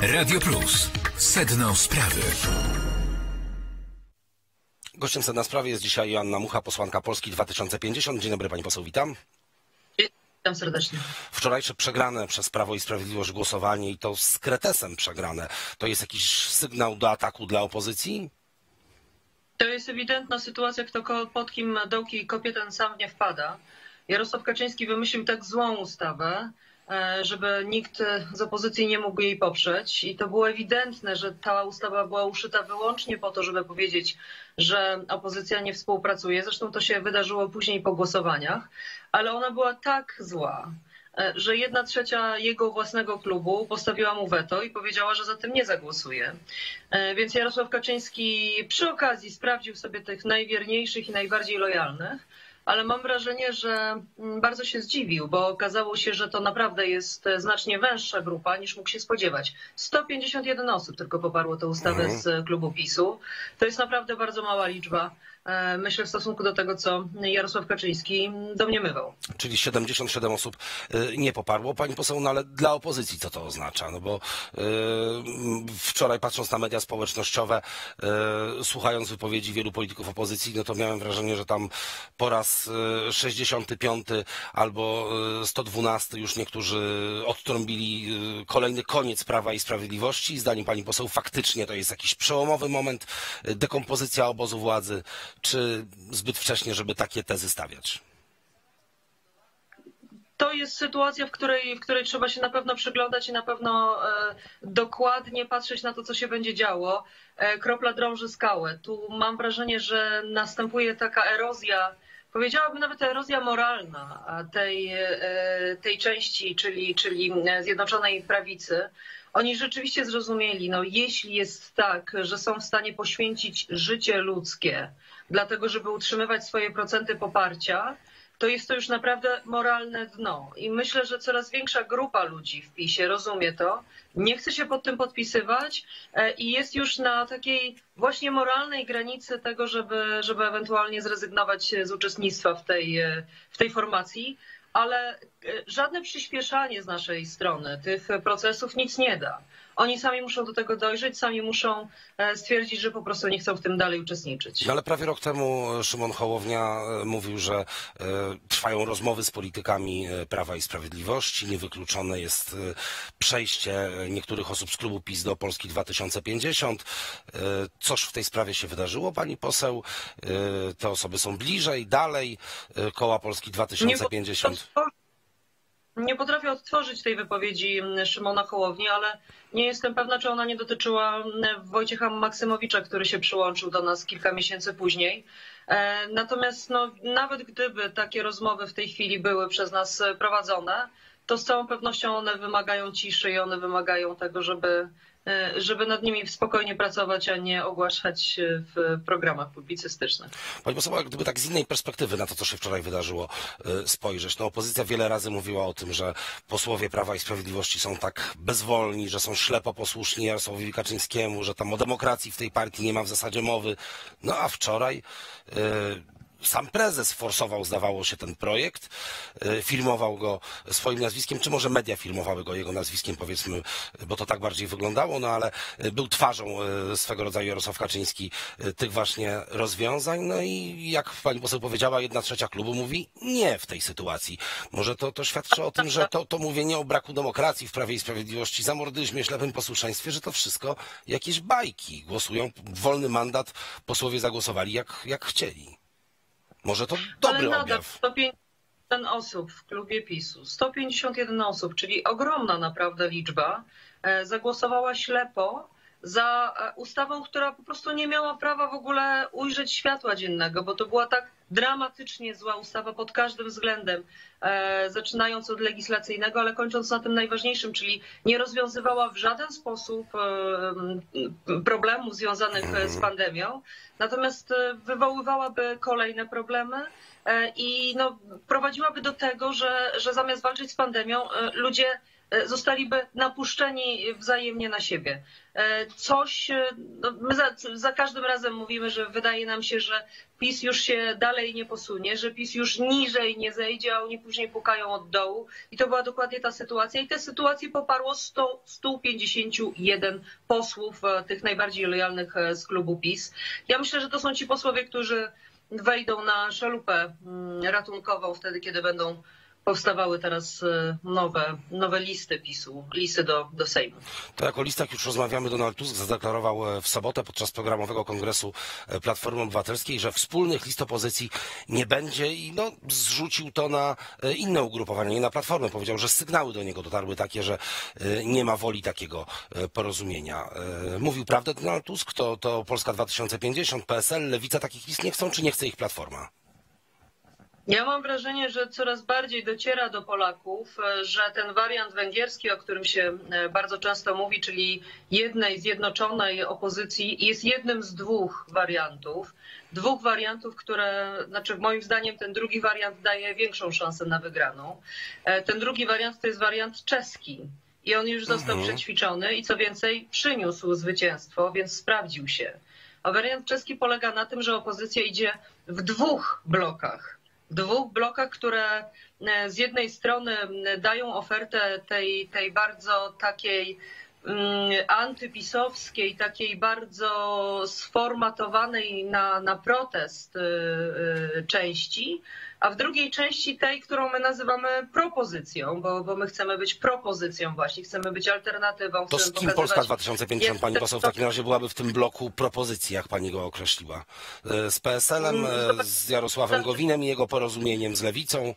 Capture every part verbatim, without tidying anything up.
Radio Plus. Sedno sprawy. Gościem Sedna Sprawy jest dzisiaj Joanna Mucha, posłanka Polski dwa tysiące pięćdziesiąt. Dzień dobry, pani poseł, witam. Witam serdecznie. Wczorajsze przegrane przez Prawo i Sprawiedliwość głosowanie i to z kretesem przegrane, to jest jakiś sygnał do ataku dla opozycji? To jest ewidentna sytuacja, kto pod kim dołki kopie, ten sam nie wpada. Jarosław Kaczyński wymyślił tak złą ustawę, żeby nikt z opozycji nie mógł jej poprzeć. I to było ewidentne, że ta ustawa była uszyta wyłącznie po to, żeby powiedzieć, że opozycja nie współpracuje. Zresztą to się wydarzyło później po głosowaniach, ale ona była tak zła, że jedna trzecia jego własnego klubu postawiła mu weto i powiedziała, że za tym nie zagłosuje. Więc Jarosław Kaczyński przy okazji sprawdził sobie tych najwierniejszych i najbardziej lojalnych, ale mam wrażenie, że bardzo się zdziwił, bo okazało się, że to naprawdę jest znacznie węższa grupa niż mógł się spodziewać. sto pięćdziesiąt jeden osób tylko poparło tę ustawę z klubu PiSu. To jest naprawdę bardzo mała liczba, myślę, w stosunku do tego, co Jarosław Kaczyński domniemywał. Czyli siedemdziesiąt siedem osób nie poparło. Pani poseł, no ale dla opozycji co to oznacza? No bo yy, wczoraj, patrząc na media społecznościowe, yy, słuchając wypowiedzi wielu polityków opozycji, no to miałem wrażenie, że tam po raz sześćdziesiąty piąty albo sto dwunasty już niektórzy odtrąbili kolejny koniec Prawa i Sprawiedliwości. Zdaniem pani poseł faktycznie to jest jakiś przełomowy moment, dekompozycja obozu władzy, czy zbyt wcześnie, żeby takie tezy stawiać? To jest sytuacja, w której, w której trzeba się na pewno przyglądać i na pewno e, dokładnie patrzeć na to, co się będzie działo. E, kropla drąży skałę. Tu mam wrażenie, że następuje taka erozja, powiedziałabym nawet erozja moralna tej, e, tej części, czyli, czyli Zjednoczonej Prawicy. Oni rzeczywiście zrozumieli, no jeśli jest tak, że są w stanie poświęcić życie ludzkie dlatego, żeby utrzymywać swoje procenty poparcia, to jest to już naprawdę moralne dno. I myślę, że coraz większa grupa ludzi w PiSie rozumie to, nie chce się pod tym podpisywać i jest już na takiej właśnie moralnej granicy tego, żeby, żeby ewentualnie zrezygnować z uczestnictwa w tej, w tej formacji. Ale żadne przyspieszanie z naszej strony tych procesów nic nie da. Oni sami muszą do tego dojrzeć, sami muszą stwierdzić, że po prostu nie chcą w tym dalej uczestniczyć. No ale prawie rok temu Szymon Hołownia mówił, że trwają rozmowy z politykami Prawa i Sprawiedliwości. Niewykluczone jest przejście niektórych osób z klubu PiS do Polski dwa tysiące pięćdziesiąt. Coż w tej sprawie się wydarzyło, pani poseł? Te osoby są bliżej, dalej koła Polski dwa tysiące pięćdziesiąt. Nie potrafię odtworzyć tej wypowiedzi Szymona Hołowni, ale nie jestem pewna, czy ona nie dotyczyła Wojciecha Maksymowicza, który się przyłączył do nas kilka miesięcy później. Natomiast no, nawet gdyby takie rozmowy w tej chwili były przez nas prowadzone, to z całą pewnością one wymagają ciszy i one wymagają tego, żeby, żeby nad nimi spokojnie pracować, a nie ogłaszać w programach publicystycznych. Pani poseł, gdyby tak z innej perspektywy na to, co się wczoraj wydarzyło, spojrzeć, no opozycja wiele razy mówiła o tym, że posłowie Prawa i Sprawiedliwości są tak bezwolni, że są ślepo posłuszni Jarosławowi Kaczyńskiemu, że tam o demokracji w tej partii nie ma w zasadzie mowy. No a wczoraj Yy, sam prezes forsował, zdawało się, ten projekt, filmował go swoim nazwiskiem, czy może media filmowały go jego nazwiskiem, powiedzmy, bo to tak bardziej wyglądało, no ale był twarzą swego rodzaju Jarosław Kaczyński tych właśnie rozwiązań. No i jak pani poseł powiedziała, jedna trzecia klubu mówi nie w tej sytuacji. Może to, to świadczy o tym, że to, to mówienie o braku demokracji w Prawie i Sprawiedliwości, zamordyzmie, ślepym posłuszeństwie, że to wszystko jakieś bajki. Głosują, wolny mandat, posłowie zagłosowali jak, jak chcieli. Może to dobry Ale nadal objaw. sto pięćdziesiąt jeden osób w klubie PiSu, sto pięćdziesiąt jeden osób, czyli ogromna naprawdę liczba, zagłosowała ślepo za ustawą, która po prostu nie miała prawa w ogóle ujrzeć światła dziennego, bo to była tak dramatycznie zła ustawa pod każdym względem, e, zaczynając od legislacyjnego, ale kończąc na tym najważniejszym, czyli nie rozwiązywała w żaden sposób e, problemów związanych z pandemią, natomiast wywoływałaby kolejne problemy e, i no, prowadziłaby do tego, że, że zamiast walczyć z pandemią, e, ludzie zostaliby napuszczeni wzajemnie na siebie. Coś, no my za, za każdym razem mówimy, że wydaje nam się, że PiS już się dalej nie posunie, że PiS już niżej nie zejdzie, a oni później pukają od dołu. I to była dokładnie ta sytuacja. I tę sytuację poparło sto pięćdziesiąt jeden posłów, tych najbardziej lojalnych z klubu PiS. Ja myślę, że to są ci posłowie, którzy wejdą na szalupę ratunkową wtedy, kiedy będą powstawały teraz nowe, nowe listy PiSu, listy do, do Sejmu. To jak o listach już rozmawiamy, Donald Tusk zadeklarował w sobotę podczas programowego kongresu Platformy Obywatelskiej, że wspólnych list opozycji nie będzie i no, zrzucił to na inne ugrupowania, nie na Platformę. Powiedział, że sygnały do niego dotarły takie, że nie ma woli takiego porozumienia. Mówił prawdę Donald Tusk? To, to Polska dwa tysiące pięćdziesiąt, P S L, Lewica takich list nie chcą, czy nie chce ich Platforma? Ja mam wrażenie, że coraz bardziej dociera do Polaków, że ten wariant węgierski, o którym się bardzo często mówi, czyli jednej zjednoczonej opozycji, jest jednym z dwóch wariantów. Dwóch wariantów, które, znaczy moim zdaniem ten drugi wariant daje większą szansę na wygraną. Ten drugi wariant to jest wariant czeski. I on już został mhm. przećwiczony i co więcej przyniósł zwycięstwo, więc sprawdził się. A wariant czeski polega na tym, że opozycja idzie w dwóch blokach. dwóch blokach, które z jednej strony dają ofertę tej, tej bardzo takiej antypisowskiej, takiej bardzo sformatowanej na, na protest części, a w drugiej części tej, którą my nazywamy propozycją, bo, bo my chcemy być propozycją właśnie, chcemy być alternatywą. To z kim Polska dwa tysiące pięćdziesiąt, pani poseł, w takim razie byłaby w tym bloku propozycji, jak pani go określiła? Z P S L-em, z Jarosławem Gowinem i jego porozumieniem z Lewicą?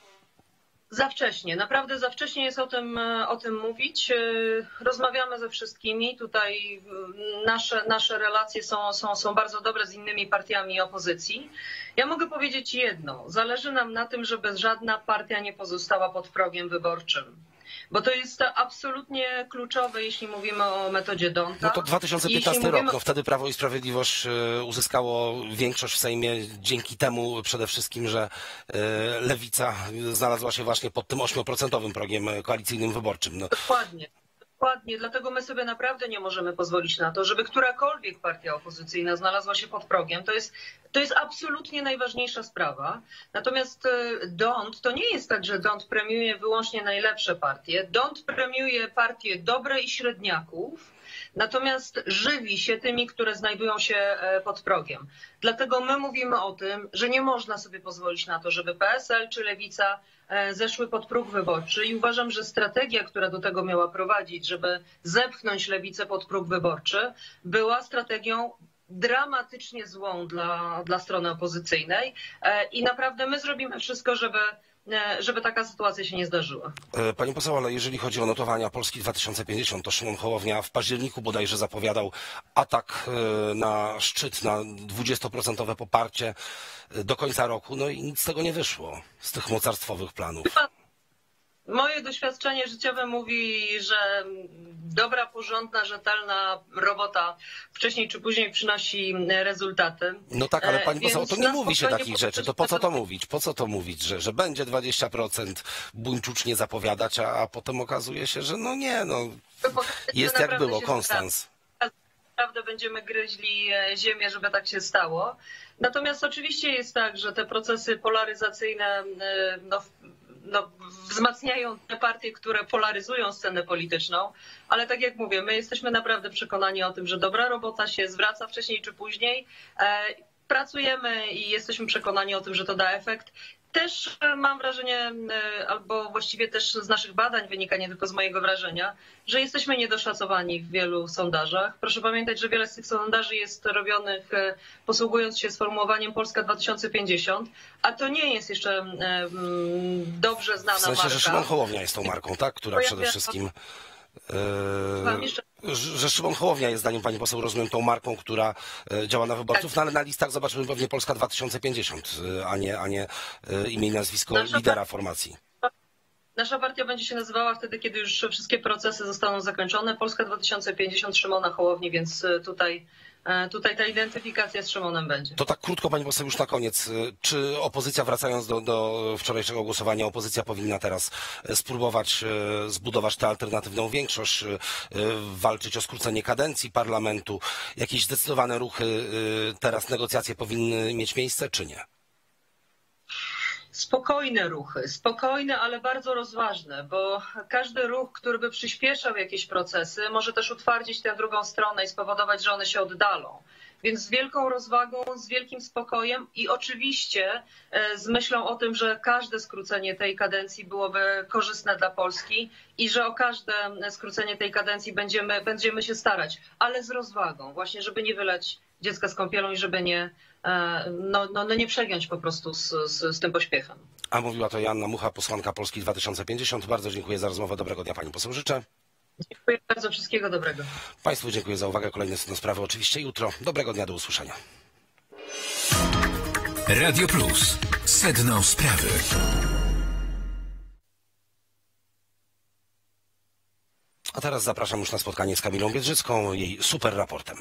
Za wcześnie, naprawdę za wcześnie jest o tym, o tym mówić. Rozmawiamy ze wszystkimi. Tutaj nasze, nasze relacje są, są, są bardzo dobre z innymi partiami opozycji. Ja mogę powiedzieć jedno. Zależy nam na tym, żeby żadna partia nie pozostała pod progiem wyborczym. Bo to jest absolutnie kluczowe, jeśli mówimy o metodzie D'Hondta. No to dwa tysiące piętnasty mówimy... rok, no wtedy Prawo i Sprawiedliwość uzyskało większość w Sejmie dzięki temu przede wszystkim, że Lewica znalazła się właśnie pod tym ośmioprocentowym progiem koalicyjnym wyborczym. No. Dokładnie. Dokładnie, dlatego my sobie naprawdę nie możemy pozwolić na to, żeby którakolwiek partia opozycyjna znalazła się pod progiem. To jest, to jest absolutnie najważniejsza sprawa. Natomiast D'Hondt, to nie jest tak, że D'Hondt premiuje wyłącznie najlepsze partie. D'Hondt premiuje partie dobre i średniaków, natomiast żywi się tymi, które znajdują się pod progiem. Dlatego my mówimy o tym, że nie można sobie pozwolić na to, żeby P S L czy Lewica zeszły pod próg wyborczy i uważam, że strategia, która do tego miała prowadzić, żeby zepchnąć Lewicę pod próg wyborczy, była strategią dramatycznie złą dla, dla strony opozycyjnej i naprawdę my zrobimy wszystko, żeby żeby taka sytuacja się nie zdarzyła. Pani poseł, ale jeżeli chodzi o notowania Polski dwa tysiące pięćdziesiąt, to Szymon Hołownia w październiku bodajże zapowiadał atak na szczyt, na dwudziestoprocentowe poparcie do końca roku, no i nic z tego nie wyszło, z tych mocarstwowych planów. Moje doświadczenie życiowe mówi, że dobra, porządna, rzetelna robota wcześniej czy później przynosi rezultaty. No tak, ale pani poseł, to nie mówi się takich rzeczy. To po co to mówić? Po co to mówić, że, że będzie dwadzieścia procent buńczucznie zapowiadać, a, a potem okazuje się, że no nie, no jest jak było, Konstans. Naprawdę będziemy gryźli ziemię, żeby tak się stało. Natomiast oczywiście jest tak, że te procesy polaryzacyjne no, no, wzmacniają te partie, które polaryzują scenę polityczną, ale tak jak mówię, my jesteśmy naprawdę przekonani o tym, że dobra robota się zwraca wcześniej czy później. Pracujemy i jesteśmy przekonani o tym, że to da efekt. Też mam wrażenie, albo właściwie też z naszych badań wynika, nie tylko z mojego wrażenia, że jesteśmy niedoszacowani w wielu sondażach. Proszę pamiętać, że wiele z tych sondaży jest robionych posługując się sformułowaniem Polska dwa tysiące pięćdziesiąt, a to nie jest jeszcze dobrze znana marka. W sensie, marka. Że Szymon Hołownia jest tą marką, tak? Która przede wszystkim... Yy, że Szymon Hołownia jest, zdaniem pani poseł, rozumiem, tą marką, która działa na wyborców, tak. No ale na listach zobaczymy pewnie Polska dwa tysiące pięćdziesiąt, a nie, a nie imię i nazwisko Nasza lidera formacji. Nasza partia będzie się nazywała wtedy, kiedy już wszystkie procesy zostaną zakończone. Polska dwa tysiące pięćdziesiąt Szymona Hołowni, więc tutaj tutaj ta identyfikacja z Szymonem będzie. To tak krótko, pani poseł, już na koniec. Czy opozycja, wracając do, do wczorajszego głosowania, opozycja powinna teraz spróbować zbudować tę alternatywną większość, walczyć o skrócenie kadencji parlamentu? Jakieś zdecydowane ruchy, teraz negocjacje powinny mieć miejsce, czy nie? Spokojne ruchy, spokojne, ale bardzo rozważne, bo każdy ruch, który by przyspieszał jakieś procesy, może też utwardzić tę drugą stronę i spowodować, że one się oddalą. Więc z wielką rozwagą, z wielkim spokojem i oczywiście z myślą o tym, że każde skrócenie tej kadencji byłoby korzystne dla Polski i że o każde skrócenie tej kadencji będziemy, będziemy się starać, ale z rozwagą, właśnie żeby nie wylać dziecka z kąpielą i żeby nie, no, no, no nie przegiąć po prostu z, z, z tym pośpiechem. A mówiła to Joanna Mucha, posłanka Polski dwa tysiące pięćdziesiąt. Bardzo dziękuję za rozmowę. Dobrego dnia pani poseł życzę. Dziękuję bardzo, wszystkiego dobrego. Państwu dziękuję za uwagę. Kolejne Sedno Sprawy oczywiście jutro. Dobrego dnia, do usłyszenia. Radio Plus. Sedno Sprawy. A teraz zapraszam już na spotkanie z Kamilą Biedrzycką, jej super raportem.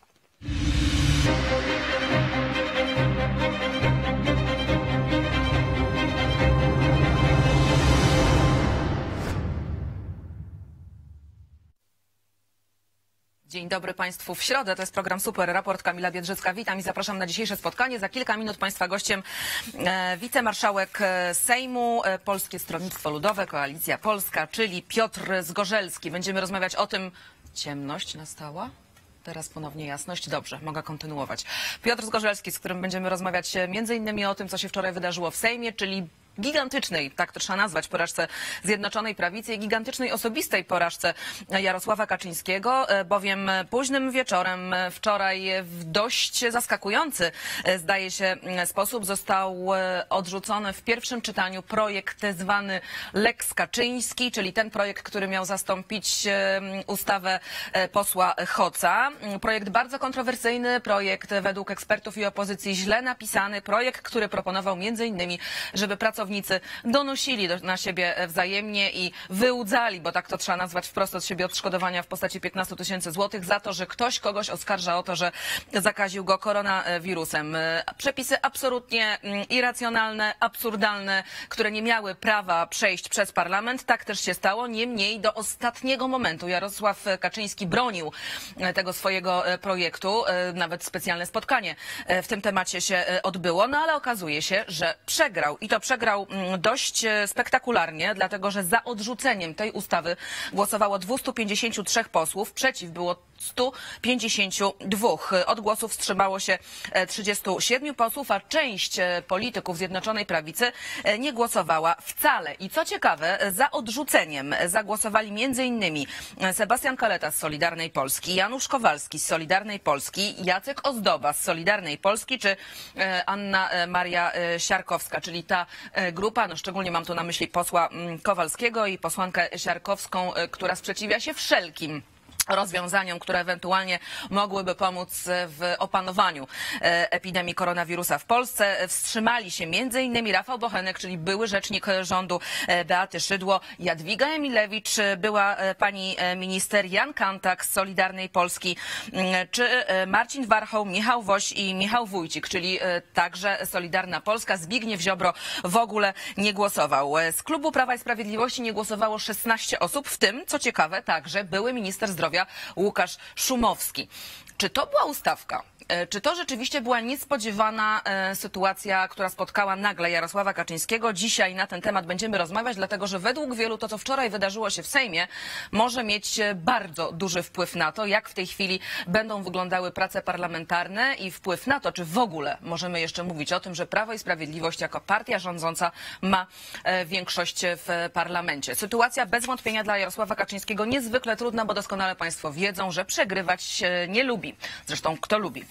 Dzień dobry Państwu w środę, to jest program Super Raport, Kamila Biedrzycka. Witam i zapraszam na dzisiejsze spotkanie. Za kilka minut Państwa gościem e, wicemarszałek Sejmu, e, Polskie Stronnictwo Ludowe, Koalicja Polska, czyli Piotr Zgorzelski. Będziemy rozmawiać o tym, ciemność nastała? Teraz ponownie jasność. Dobrze, mogę kontynuować. Piotr Zgorzelski, z którym będziemy rozmawiać między innymi o tym, co się wczoraj wydarzyło w Sejmie, czyli gigantycznej, tak to trzeba nazwać, porażce Zjednoczonej Prawicy i gigantycznej osobistej porażce Jarosława Kaczyńskiego, bowiem późnym wieczorem wczoraj w dość zaskakujący, zdaje się, sposób został odrzucony w pierwszym czytaniu projekt zwany Lex Kaczyński, czyli ten projekt, który miał zastąpić ustawę posła Hoca. Projekt bardzo kontrowersyjny, projekt według ekspertów i opozycji źle napisany, projekt, który proponował między innymi, żeby pracownicy donosili do, na siebie wzajemnie i wyłudzali, bo tak to trzeba nazwać wprost, od siebie odszkodowania w postaci piętnastu tysięcy złotych za to, że ktoś kogoś oskarża o to, że zakaził go koronawirusem. Przepisy absolutnie irracjonalne, absurdalne, które nie miały prawa przejść przez parlament. Tak też się stało. Niemniej do ostatniego momentu Jarosław Kaczyński bronił tego swojego projektu. Nawet specjalne spotkanie w tym temacie się odbyło, no ale okazuje się, że przegrał i to przegrał dość spektakularnie, dlatego że za odrzuceniem tej ustawy głosowało dwieście pięćdziesięciu trzech posłów, przeciw było stu pięćdziesięciu dwóch. Od głosów wstrzymało się trzydziestu siedmiu posłów, a część polityków Zjednoczonej Prawicy nie głosowała wcale. I co ciekawe, za odrzuceniem zagłosowali między innymi Sebastian Kaleta z Solidarnej Polski, Janusz Kowalski z Solidarnej Polski, Jacek Ozdoba z Solidarnej Polski, czy Anna Maria Siarkowska, czyli ta grupa, no szczególnie mam tu na myśli posła Kowalskiego i posłankę Siarkowską, która sprzeciwia się wszelkim rozwiązaniom, które ewentualnie mogłyby pomóc w opanowaniu epidemii koronawirusa w Polsce. Wstrzymali się między innymi Rafał Bochenek, czyli były rzecznik rządu Beaty Szydło, Jadwiga Emilewicz, była pani minister, Jan Kantak z Solidarnej Polski, czy Marcin Warchoł, Michał Woś i Michał Wójcik, czyli także Solidarna Polska. Zbigniew Ziobro w ogóle nie głosował. Z klubu Prawa i Sprawiedliwości nie głosowało szesnaście osób, w tym, co ciekawe, także były minister zdrowia Łukasz Szumowski. Czy to była ustawka? Czy to rzeczywiście była niespodziewana sytuacja, która spotkała nagle Jarosława Kaczyńskiego? Dzisiaj na ten temat będziemy rozmawiać, dlatego że według wielu to, co wczoraj wydarzyło się w Sejmie, może mieć bardzo duży wpływ na to, jak w tej chwili będą wyglądały prace parlamentarne i wpływ na to, czy w ogóle możemy jeszcze mówić o tym, że Prawo i Sprawiedliwość jako partia rządząca ma większość w parlamencie. Sytuacja bez wątpienia dla Jarosława Kaczyńskiego niezwykle trudna, bo doskonale Państwo wiedzą, że przegrywać nie lubi. Zresztą kto lubi.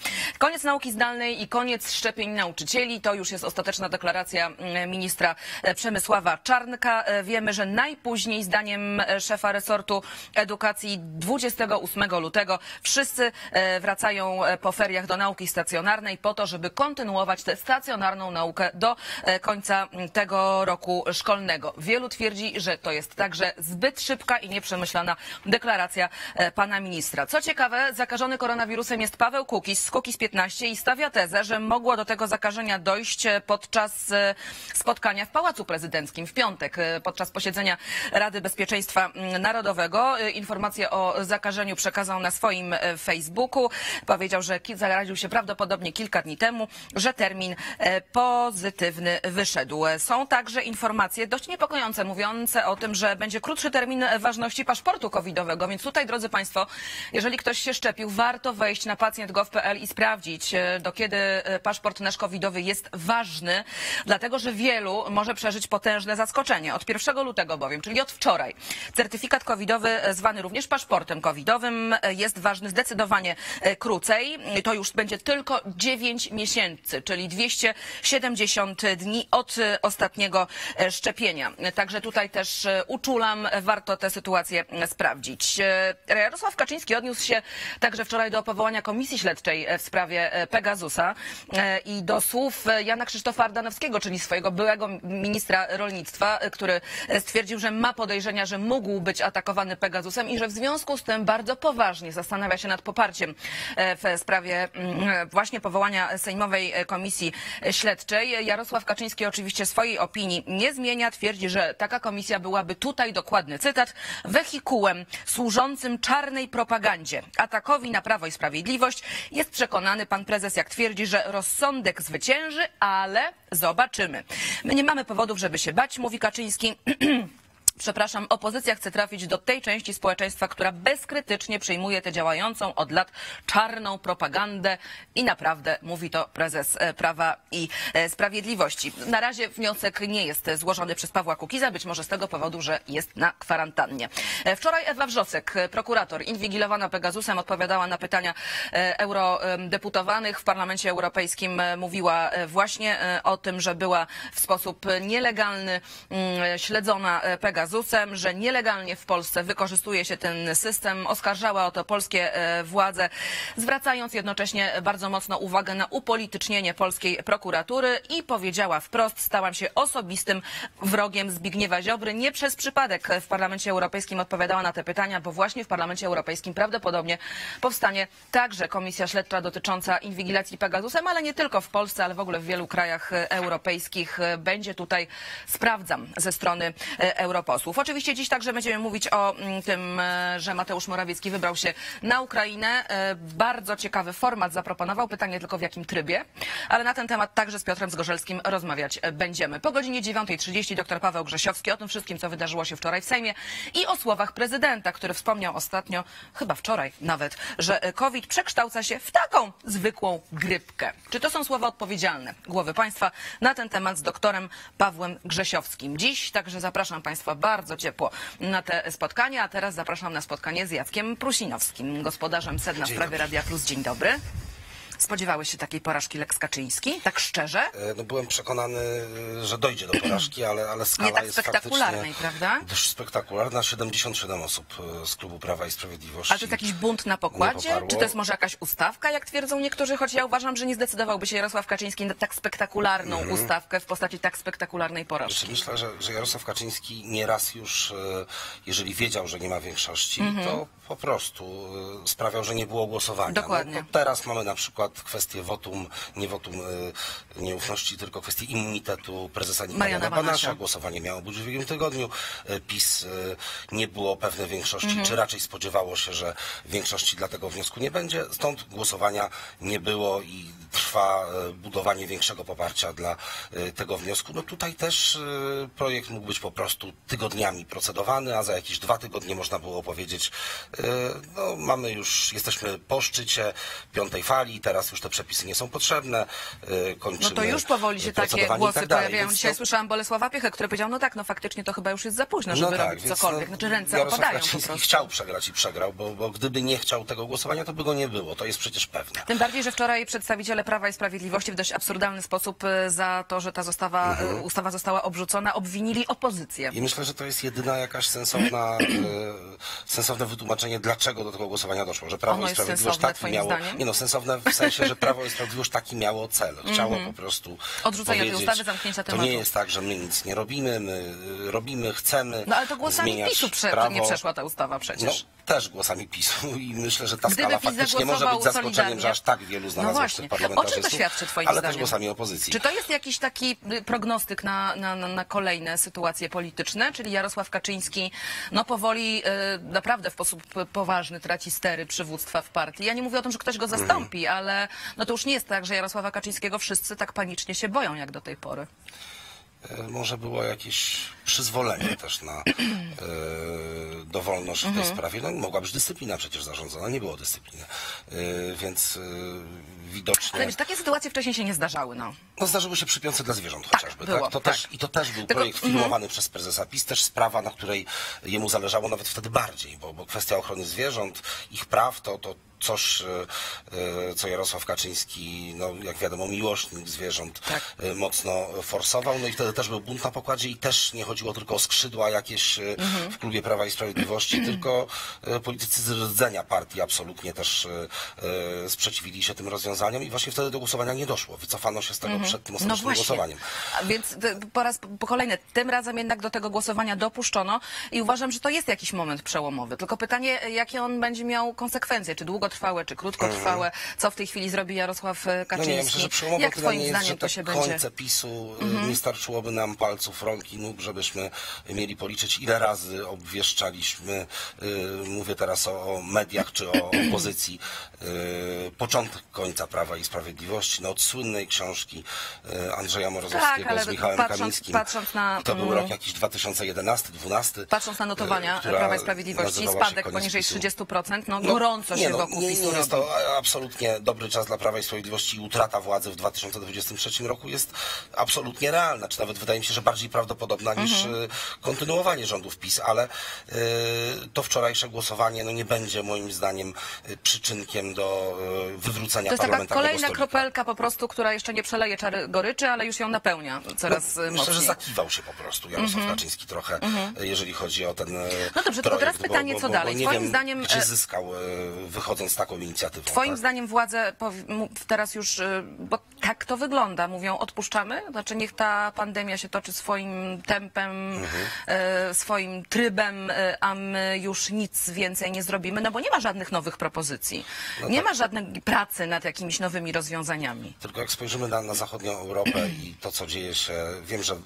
Koniec nauki zdalnej i koniec szczepień nauczycieli. To już jest ostateczna deklaracja ministra Przemysława Czarnka. Wiemy, że najpóźniej zdaniem szefa resortu edukacji dwudziestego ósmego lutego wszyscy wracają po feriach do nauki stacjonarnej po to, żeby kontynuować tę stacjonarną naukę do końca tego roku szkolnego. Wielu twierdzi, że to jest także zbyt szybka i nieprzemyślana deklaracja pana ministra. Co ciekawe, zakażony koronawirusem jest Paweł Kukiz z Kukiz piętnaście i stawia tezę, że mogło do tego zakażenia dojść podczas spotkania w Pałacu Prezydenckim w piątek, podczas posiedzenia Rady Bezpieczeństwa Narodowego. Informację o zakażeniu przekazał na swoim Facebooku. Powiedział, że zaraził się prawdopodobnie kilka dni temu, że termin pozytywny wyszedł. Są także informacje dość niepokojące, mówiące o tym, że będzie krótszy termin ważności paszportu covidowego, więc tutaj, drodzy Państwo, jeżeli ktoś się szczepił, warto wejść na pacjent kropka gov kropka pe el i sprawdzić, do kiedy paszport nasz covidowy jest ważny, dlatego że wielu może przeżyć potężne zaskoczenie. Od pierwszego lutego bowiem, czyli od wczoraj, certyfikat covidowy, zwany również paszportem covidowym, jest ważny zdecydowanie krócej. To już będzie tylko dziewięć miesięcy, czyli dwieście siedemdziesiąt dni od ostatniego szczepienia. Także tutaj też uczulam, warto tę sytuację sprawdzić. Jarosław Kaczyński odniósł się także wczoraj do powołania komisji śledczej w sprawie Pegasusa i do słów Jana Krzysztofa Ardanowskiego, czyli swojego byłego ministra rolnictwa, który stwierdził, że ma podejrzenia, że mógł być atakowany Pegasusem i że w związku z tym bardzo poważnie zastanawia się nad poparciem w sprawie właśnie powołania sejmowej komisji śledczej. Jarosław Kaczyński oczywiście swojej opinii nie zmienia. Twierdzi, że taka komisja byłaby, tutaj dokładny cytat, wehikułem służącym czarnej propagandzie, atakowi na Prawo i Sprawiedliwość. Jest przekonany pan prezes, jak twierdzi, że rozsądek zwycięży, ale zobaczymy. My nie mamy powodów, żeby się bać, mówi Kaczyński. Przepraszam, opozycja chce trafić do tej części społeczeństwa, która bezkrytycznie przyjmuje tę działającą od lat czarną propagandę i naprawdę mówi to prezes Prawa i Sprawiedliwości. Na razie wniosek nie jest złożony przez Pawła Kukiza, być może z tego powodu, że jest na kwarantannie. Wczoraj Ewa Wrzosek, prokurator inwigilowana Pegasusem, odpowiadała na pytania eurodeputowanych w Parlamencie Europejskim. Mówiła właśnie o tym, że była w sposób nielegalny śledzona Pegasus, że nielegalnie w Polsce wykorzystuje się ten system. Oskarżała o to polskie władze, zwracając jednocześnie bardzo mocno uwagę na upolitycznienie polskiej prokuratury i powiedziała wprost: stałam się osobistym wrogiem Zbigniewa Ziobry. Nie przez przypadek w Parlamencie Europejskim odpowiadała na te pytania, bo właśnie w Parlamencie Europejskim prawdopodobnie powstanie także komisja śledcza dotycząca inwigilacji Pegasusem, ale nie tylko w Polsce, ale w ogóle w wielu krajach europejskich. Będzie tutaj, sprawdzam, ze strony europosłów. Oczywiście dziś także będziemy mówić o tym, że Mateusz Morawiecki wybrał się na Ukrainę. Bardzo ciekawy format zaproponował, pytanie tylko w jakim trybie, ale na ten temat także z Piotrem Zgorzelskim rozmawiać będziemy. Po godzinie dziewiątej trzydzieści dr Paweł Grzesiowski o tym wszystkim, co wydarzyło się wczoraj w Sejmie i o słowach prezydenta, który wspomniał ostatnio, chyba wczoraj nawet, że COVID przekształca się w taką zwykłą grypkę. Czy to są słowa odpowiedzialne głowy państwa? Na ten temat z doktorem Pawłem Grzesiowskim. Dziś także zapraszam państwa bardzo ciepło na te spotkania, a teraz zapraszam na spotkanie z Jackiem Prusinowskim, gospodarzem sedna sprawy Radia Plus. Dzień dobry. Spodziewałeś się takiej porażki Lex Kaczyński? Tak szczerze? No, byłem przekonany, że dojdzie do porażki, ale, ale skala nie tak jest spektakularnej, prawda? Dość spektakularna. siedemdziesiąt siedem osób z klubu Prawa i Sprawiedliwości. Ale to jest jakiś bunt na pokładzie? Czy to jest może jakaś ustawka, jak twierdzą niektórzy? Choć ja uważam, że nie zdecydowałby się Jarosław Kaczyński na tak spektakularną mm. ustawkę w postaci tak spektakularnej porażki. Myślę, że, że Jarosław Kaczyński nieraz już, jeżeli wiedział, że nie ma większości, mm-hmm. to po prostu sprawiał, że nie było głosowania. Dokładnie. No, teraz mamy na przykład kwestię wotum, nie wotum y, nieufności, tylko kwestię immunitetu prezesa Mariana Banasza. Głosowanie miało być w ubiegłym tygodniu. PiS y, nie było pewne większości, mm-hmm. czy raczej spodziewało się, że większości dla tego wniosku nie będzie. Stąd głosowania nie było i trwa y, budowanie większego poparcia dla y, tego wniosku. No tutaj też y, projekt mógł być po prostu tygodniami procedowany, a za jakieś dwa tygodnie można było powiedzieć, y, no mamy już, jesteśmy po szczycie piątej fali, teraz nas już te przepisy nie są potrzebne, kończymy No to już powoli się takie głosy tak dalej, pojawiają. Dzisiaj to... słyszałam Bolesława Piechę, który powiedział, no tak, no faktycznie to chyba już jest za późno, żeby no tak, robić więc, cokolwiek. no, Znaczy ręce Jarosław opadają po Kaczyński prostu. chciał przegrać i przegrał, bo, bo gdyby nie chciał tego głosowania, to by go nie było. To jest przecież pewne. Tym bardziej, że wczoraj przedstawiciele Prawa i Sprawiedliwości w dość absurdalny sposób y, za to, że ta zostawa, Mhm. y, ustawa została obrzucona, obwinili opozycję. I myślę, że to jest jedyna jakaś sensowna, e, sensowne wytłumaczenie, dlaczego do tego głosowania doszło. Że Prawo Ono i jest Sprawiedliwość sensowne, taki twoim miało. zdaniem? Nie no, sensowne w sensie, że Prawo i Sprawiedliwość taki miało cel. Chciało po prostu. Odrzucenia tej powiedzieć, ustawy, zamknięcia to tematu. nie jest tak, że my nic nie robimy, my y, robimy, chcemy. No ale to głosami zmieniać PiSu prze, prawo. nie przeszła ta ustawa No, przecież. też głosami PiSu i myślę, że ta Gdyby skala PiS faktycznie może zagłosował być zaskoczeniem, solidarnie. że aż tak wielu znalazło No się właśnie. tych O czym parlamentarzystów. to świadczy twoim ale zdaniem? też głosami opozycji. Czy to jest jakiś taki y, prognostyk na, na, na, na kolejne sytuacje polityczne? Czyli Jarosław Kaczyński no powoli y, naprawdę w sposób poważny traci stery przywództwa w partii. Ja nie mówię o tym, że ktoś go zastąpi, Mhm. ale no to już nie jest tak, że Jarosława Kaczyńskiego wszyscy tak panicznie się boją jak do tej pory. Może było jakieś przyzwolenie też na e, dowolność w tej sprawie. No, mogła być dyscyplina przecież zarządzona, nie było dyscypliny. E, więc e, widocznie... Ale wiesz, takie sytuacje wcześniej się nie zdarzały, no. No, zdarzyły się przy piątce dla zwierząt Tak, chociażby. było, tak? To tak. Też, I to też był Tylko- projekt filmowany przez prezesa PiS, też sprawa, na której jemu zależało nawet wtedy bardziej, bo, bo kwestia ochrony zwierząt, ich praw, to, to coś, e, co Jarosław Kaczyński, no jak wiadomo, miłośnik zwierząt, Tak. e, mocno forsował. No i wtedy też był bunt na pokładzie i też nie chodziło tylko o skrzydła jakieś e, w klubie Prawa i Sprawiedliwości, tylko e, politycy z rdzenia partii absolutnie też e, e, sprzeciwili się tym rozwiązaniom i właśnie wtedy do głosowania nie doszło. Wycofano się z tego przed tym No ostatecznym właśnie. głosowaniem. A więc t- po raz po kolejny, tym razem jednak do tego głosowania dopuszczono i uważam, że to jest jakiś moment przełomowy. Tylko pytanie, jakie on będzie miał konsekwencje, czy długotrwałe, czy krótkotrwałe, co w tej chwili zrobi Jarosław e, No Kaczyński. nie, ja myślę, że przełomowo Jak tyle twoim nie jest, zdaniem że to te się będzie... końce PiSu y, nie starczyłoby nam palców, rąk i nóg, żebyśmy mieli policzyć, ile razy obwieszczaliśmy, y, mówię teraz o, o mediach czy o opozycji, y, początek końca Prawa i Sprawiedliwości, no od słynnej książki y, Andrzeja Morozowskiego Tak, ale z Michałem patrząc- Kamińskim. patrząc na, I to był mm, rok jakiś dwa tysiące jedenasty, dwunasty. Patrząc na notowania y, która Prawa i Sprawiedliwości, nazywała się spadek Koniec poniżej PiSu. trzydziestu procent, no No, gorąco nie się no, wokół nie, PiSu nie jest robi. to absolutnie dobry czas dla Prawa i Sprawiedliwości i utrata władzy w dwa tysiące dwudziestym trzecim roku jest absolutnie realna, czy nawet wydaje mi się, że bardziej prawdopodobna niż Mhm. y, kontynuowanie rządów PiS, ale y, to wczorajsze głosowanie no, nie będzie moim zdaniem y, przyczynkiem do y, wywrócenia To jest taka parlamentarnego kolejna stolika. kropelka po prostu, która jeszcze nie przeleje czary goryczy, ale już ją napełnia coraz No, no, myślę, że mocniej. zakiwał się po prostu Jarosław Kaczyński trochę, y, jeżeli chodzi o ten y, No dobrze, tylko projekt, teraz bo- pytanie, bo, co bo, dalej? Bo nie Twoim wiem, zdaniem, gdzie e, zyskał y, wychodząc z taką inicjatywą. Twoim tak? zdaniem władze powi- mu- teraz już, y, bo tak to wygląda, mówią odpuszczamy? Znaczy niech ta pandemia się toczy swoim tempem, y, swoim trybem, y, a my już nic więcej nie zrobimy, no bo nie ma żadnych nowych propozycji. No nie tak. ma żadnej pracy nad jakimiś nowymi rozwiązaniami. Tylko jak spojrzymy na, na zachodnią Europę i to, co dzieje się, wiem, że y,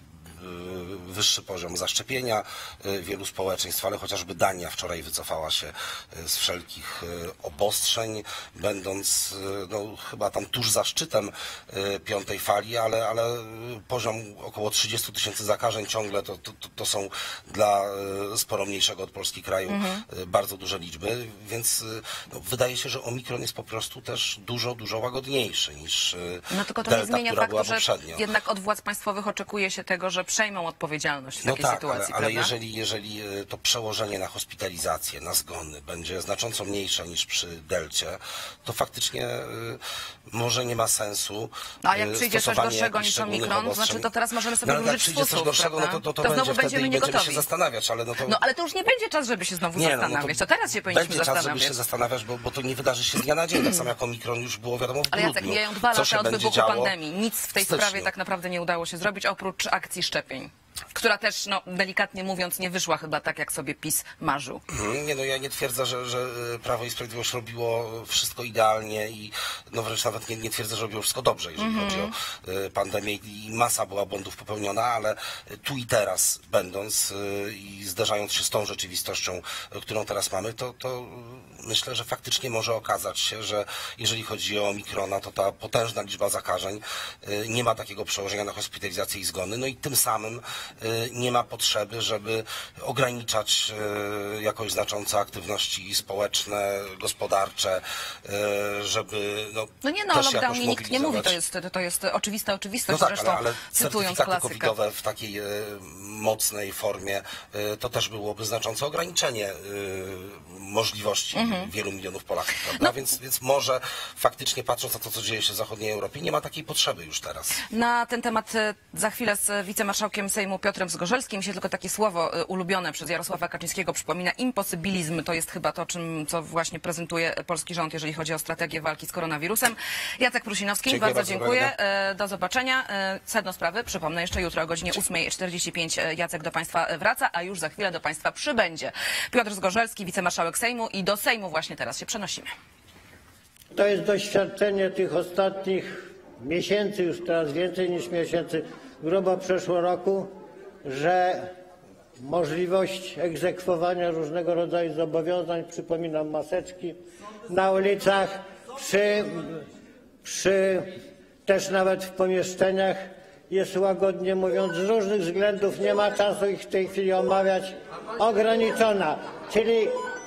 wyższy poziom zaszczepienia y, wielu społeczeństw, ale chociażby Dania wczoraj wycofała się y, z wszelkich y, obostrzeń, będąc y, no, chyba tam tuż za szczytem y, piątej fali, ale, ale y, poziom około trzydziestu tysięcy zakażeń ciągle to, to, to, to są dla y, sporo mniejszego od Polski kraju y, bardzo duże liczby, więc y, no, wydaje się, że Omikron jest po prostu też dużo, dużo łagodniejszy niż y, No tylko to Delta, nie zmienia która była faktu, że poprzednio. jednak od władz państwowych oczekuje się tego, że przejmą odpowiedzialność w No takiej tak, sytuacji, ale, ale prawda? jeżeli, jeżeli y, to przełożenie na hospitalizację, na zgony będzie znacząco mniejsze niż przy Delcie, to faktycznie y, może nie ma sensu. No, a jak y, przyjdzie coś stosowanie gorszego jakichś niż szczególnych Omikron, obostrzeń. znaczy to teraz możemy sobie no, ale jak użyć przyjdzie coś fusów, gorszego, no to, to, to, to będzie znowu wtedy będziemy i będziemy niegotowi. się zastanawiać, ale no to... No ale to już nie będzie czas, żeby się znowu Nie, no, zastanawiać. no to teraz się powinniśmy będzie czas, żeby zastanawiać. się zastanawiać, bo, bo to nie wydarzy się z dnia na dzień. Tak samo jak Omikron już było wiadomo w Ale grudniu. Jacek, mijają dwa Co się lata od będzie wybuchu działo pandemii. Nic w tej w styczniu. sprawie tak naprawdę nie udało się zrobić, oprócz akcji szczepień, która też, no delikatnie mówiąc, nie wyszła chyba tak, jak sobie PiS marzył. Mhm. Nie, no ja nie twierdzę, że, że Prawo i Sprawiedliwość robiło wszystko idealnie i no wręcz nawet nie, nie twierdzę, że robiło wszystko dobrze, jeżeli Mhm. chodzi o y, pandemię i masa była błędów popełniona, ale tu i teraz będąc y, i zderzając się z tą rzeczywistością, y, którą teraz mamy, to, to y, myślę, że faktycznie może okazać się, że jeżeli chodzi o Omikrona, to ta potężna liczba zakażeń y, nie ma takiego przełożenia na hospitalizację i zgony, no i tym samym nie ma potrzeby, żeby ograniczać jakoś znacząco aktywności społeczne, gospodarcze, żeby no, no nie no, o lockdownie nikt nie mówi, to jest, to jest oczywista oczywistość, no tak, zresztą ale, ale cytując certyfikaty klasykę. covidowe w takiej e, mocnej formie e, to też byłoby znaczące ograniczenie e, możliwości mhm. wielu milionów Polaków, prawda? No. Więc, więc może faktycznie patrząc na to, co dzieje się w zachodniej Europie, nie ma takiej potrzeby już teraz. Na ten temat e, za chwilę z wicemarszałkiem Sejmu Piotrem Zgorzelskim. Mi się tylko takie słowo e, ulubione przez Jarosława Kaczyńskiego przypomina. Imposybilizm to jest chyba to, czym, co właśnie prezentuje polski rząd, jeżeli chodzi o strategię walki z koronawirusem. Jacek Prusinowski, dziękuję bardzo, bardzo dziękuję. E, do zobaczenia. E, sedno sprawy, przypomnę jeszcze jutro o godzinie ósmej czterdzieści pięć Jacek do Państwa wraca, a już za chwilę do Państwa przybędzie Piotr Zgorzelski, wicemarszałek Sejmu, i do Sejmu właśnie teraz się przenosimy. To jest doświadczenie tych ostatnich miesięcy, już teraz więcej niż miesięcy, grubo przeszło roku, że możliwość egzekwowania różnego rodzaju zobowiązań, przypominam maseczki, na ulicach, przy, przy też nawet w pomieszczeniach jest, łagodnie mówiąc, z różnych względów, nie ma czasu ich w tej chwili omawiać, ograniczona. Czyli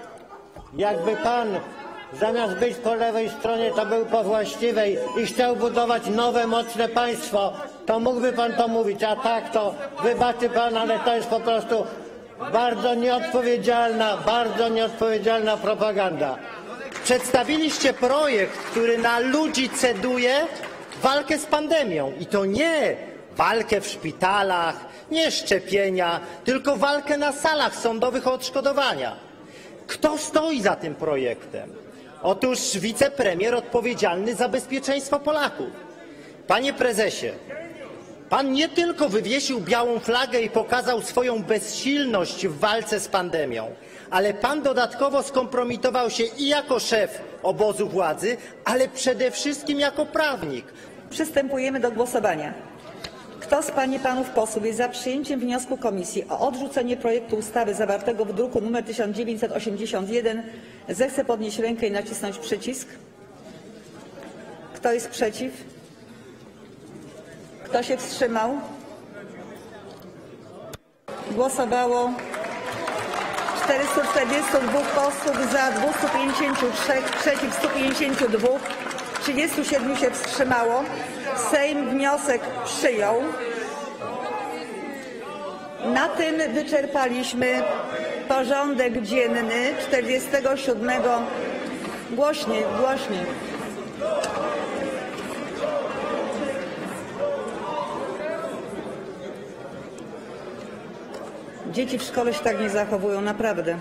jakby pan zamiast być po lewej stronie, to był po właściwej i chciał budować nowe, mocne państwo, to mógłby pan to mówić, a tak to wybaczy pan, ale to jest po prostu bardzo nieodpowiedzialna, bardzo nieodpowiedzialna propaganda. Przedstawiliście projekt, który na ludzi ceduje walkę z pandemią. I to nie walkę w szpitalach, nie szczepienia, tylko walkę na salach sądowych o odszkodowania. Kto stoi za tym projektem? Otóż wicepremier odpowiedzialny za bezpieczeństwo Polaków. Panie prezesie, pan nie tylko wywiesił białą flagę i pokazał swoją bezsilność w walce z pandemią, ale pan dodatkowo skompromitował się i jako szef obozu władzy, ale przede wszystkim jako prawnik. Przystępujemy do głosowania. Kto z pań i panów posłów jest za przyjęciem wniosku komisji o odrzucenie projektu ustawy zawartego w druku nr tysiąc dziewięćset osiemdziesiąt jeden, zechce podnieść rękę i nacisnąć przycisk. Kto jest przeciw? Kto się wstrzymał? Głosowało czterystu czterdziestu dwóch posłów, za dwieście pięćdziesiąt trzy, przeciw stu pięćdziesięciu dwóch, trzydziestu siedmiu się wstrzymało. Sejm wniosek przyjął. Na tym wyczerpaliśmy porządek dzienny czterdziestego siódmego. Głośniej, głośniej. Dzieci w szkole się tak nie zachowują, naprawdę.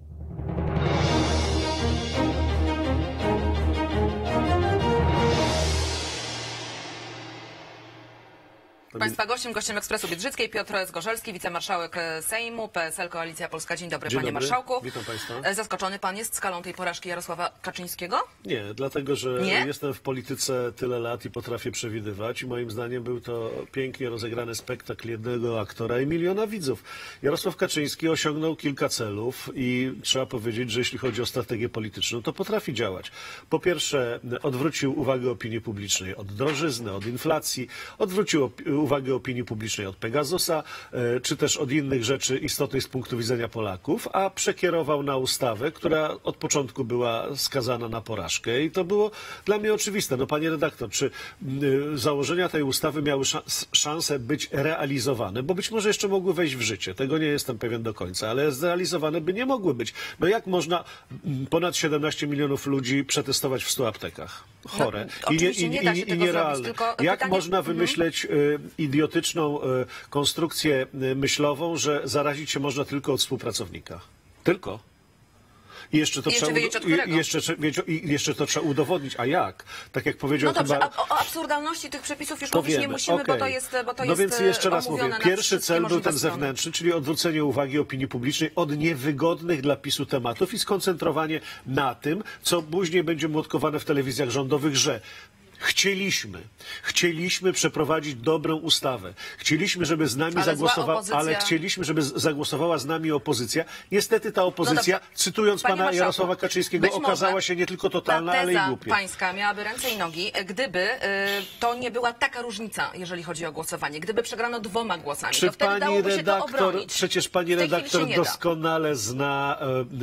Państwa gościem, gościem Ekspresu Biedrzyckiej, Piotr Zgorzelski, wicemarszałek Sejmu, P S L, Koalicja Polska. Dzień dobry, Dzień panie dobry. marszałku. Witam państwa. Zaskoczony pan jest skalą tej porażki Jarosława Kaczyńskiego? Nie, dlatego że Nie? jestem w polityce tyle lat i potrafię przewidywać. I moim zdaniem był to pięknie rozegrany spektakl jednego aktora i miliona widzów. Jarosław Kaczyński osiągnął kilka celów i trzeba powiedzieć, że jeśli chodzi o strategię polityczną, to potrafi działać. Po pierwsze, odwrócił uwagę opinii publicznej od drożyzny, od inflacji, odwrócił op uwagę opinii publicznej od Pegasusa, czy też od innych rzeczy istotnych z punktu widzenia Polaków, a przekierował na ustawę, która od początku była skazana na porażkę. I to było dla mnie oczywiste. No, panie redaktor, czy y, założenia tej ustawy miały szans szansę być realizowane? Bo być może jeszcze mogły wejść w życie. Tego nie jestem pewien do końca, ale zrealizowane by nie mogły być. No jak można ponad siedemnaście milionów ludzi przetestować w stu aptekach? Chore. No, I, nie, oczywiście i, nie da się i, i tego nierealne. zrobić, tylko Jak pytanie- można Mhm. wymyśleć y, idiotyczną y, konstrukcję y, myślową, że zarazić się można tylko od współpracownika? Tylko. I jeszcze to, I jeszcze trzeba, wiedzieć, od i- którego. i jeszcze, trze- wiedzieć- i jeszcze to trzeba udowodnić. A jak? Tak jak powiedział No dobrze, chyba... a, o absurdalności tych przepisów już To mówić nie wiemy, musimy, bo to okej. jest, bo to no jest więc jeszcze raz omówione mówię, na pierwszy wszystkie cel był możliwe ten strony. zewnętrzny, czyli odwrócenie uwagi opinii publicznej od niewygodnych dla PiSu tematów i skoncentrowanie na tym, co później będzie młotkowane w telewizjach rządowych, że Chcieliśmy, chcieliśmy przeprowadzić dobrą ustawę. Chcieliśmy, żeby z nami ale zagłosowała, opozycja... ale chcieliśmy, żeby zagłosowała z nami opozycja. Niestety ta opozycja, no cytując Panie pana Marszałku, Jarosława Kaczyńskiego, być okazała może się nie tylko totalna, ta ale i teza głupia. pańska miałaby ręce i nogi, gdyby y, to nie była taka różnica, jeżeli chodzi o głosowanie. Gdyby przegrano dwoma głosami, Czy to wtedy pani dałoby się to redaktor, obronić. przecież pani W tej chwili redaktor się nie da. doskonale zna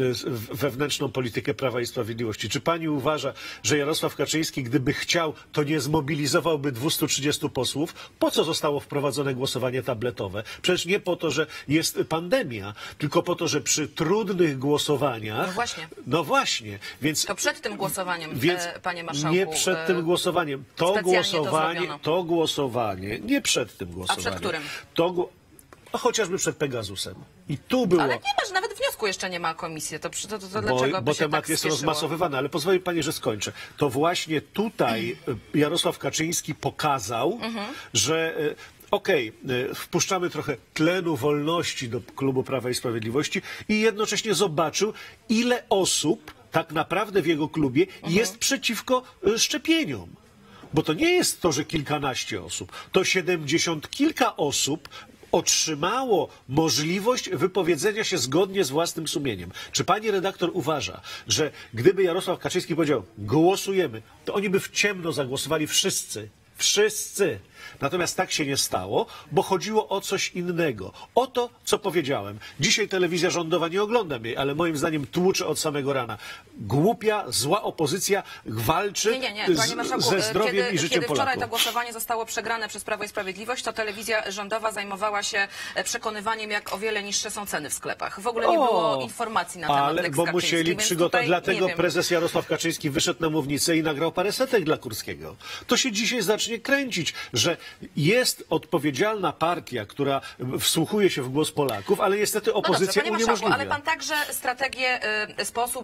e, wewnętrzną politykę Prawa i Sprawiedliwości. Czy pani uważa, że Jarosław Kaczyński, gdyby chciał, to nie zmobilizowałby dwustu trzydziestu posłów? Po co zostało wprowadzone głosowanie tabletowe? Przecież nie po to, że jest pandemia, tylko po to, że przy trudnych głosowaniach... No właśnie. No właśnie. Więc, To przed tym głosowaniem, więc e, panie marszałku. nie przed tym e, głosowaniem. To specjalnie to głosowanie, zrobiono. to głosowanie, nie przed tym głosowaniem. przed którym? To, gło- a chociażby przed Pegasusem. I tu było... Ale nie ma, że nawet wniosku jeszcze nie ma komisji. To, to, to, to Bo, dlaczego by bo się temat tak jest spieszyło? rozmasowywany, ale pozwoli pani, że skończę. To właśnie tutaj Jarosław Kaczyński pokazał, Mhm. że e, okej, e, wpuszczamy trochę tlenu wolności do klubu Prawa i Sprawiedliwości i jednocześnie zobaczył, ile osób tak naprawdę w jego klubie Mhm. jest przeciwko e, szczepieniom. Bo to nie jest to, że kilkanaście osób, to siedemdziesiąt kilka osób otrzymało możliwość wypowiedzenia się zgodnie z własnym sumieniem. Czy pani redaktor uważa, że gdyby Jarosław Kaczyński powiedział głosujemy, to oni by w ciemno zagłosowali wszyscy? Wszyscy. Natomiast tak się nie stało, bo chodziło o coś innego. O to, co powiedziałem. Dzisiaj telewizja rządowa, nie oglądam jej, ale moim zdaniem tłucze od samego rana. Głupia, zła opozycja walczy Nie, nie, nie. Panie z, marszałku, ze zdrowiem kiedy, i życiem kiedy wczoraj Polaków. to głosowanie zostało przegrane przez Prawo i Sprawiedliwość, to telewizja rządowa zajmowała się przekonywaniem, jak o wiele niższe są ceny w sklepach. W ogóle nie O, było informacji na temat ale Lex bo Kaczyński, musieli więc przygotować. tutaj, Dlatego nie wiem. prezes Jarosław Kaczyński wyszedł na mównicę i nagrał parę setek dla Kurskiego. To się dzisiaj zacznie kręcić, że jest odpowiedzialna partia, która wsłuchuje się w głos Polaków, ale niestety opozycja No dobrze, panie marszałku, uniemożliwia. ale pan także strategię, y, sposób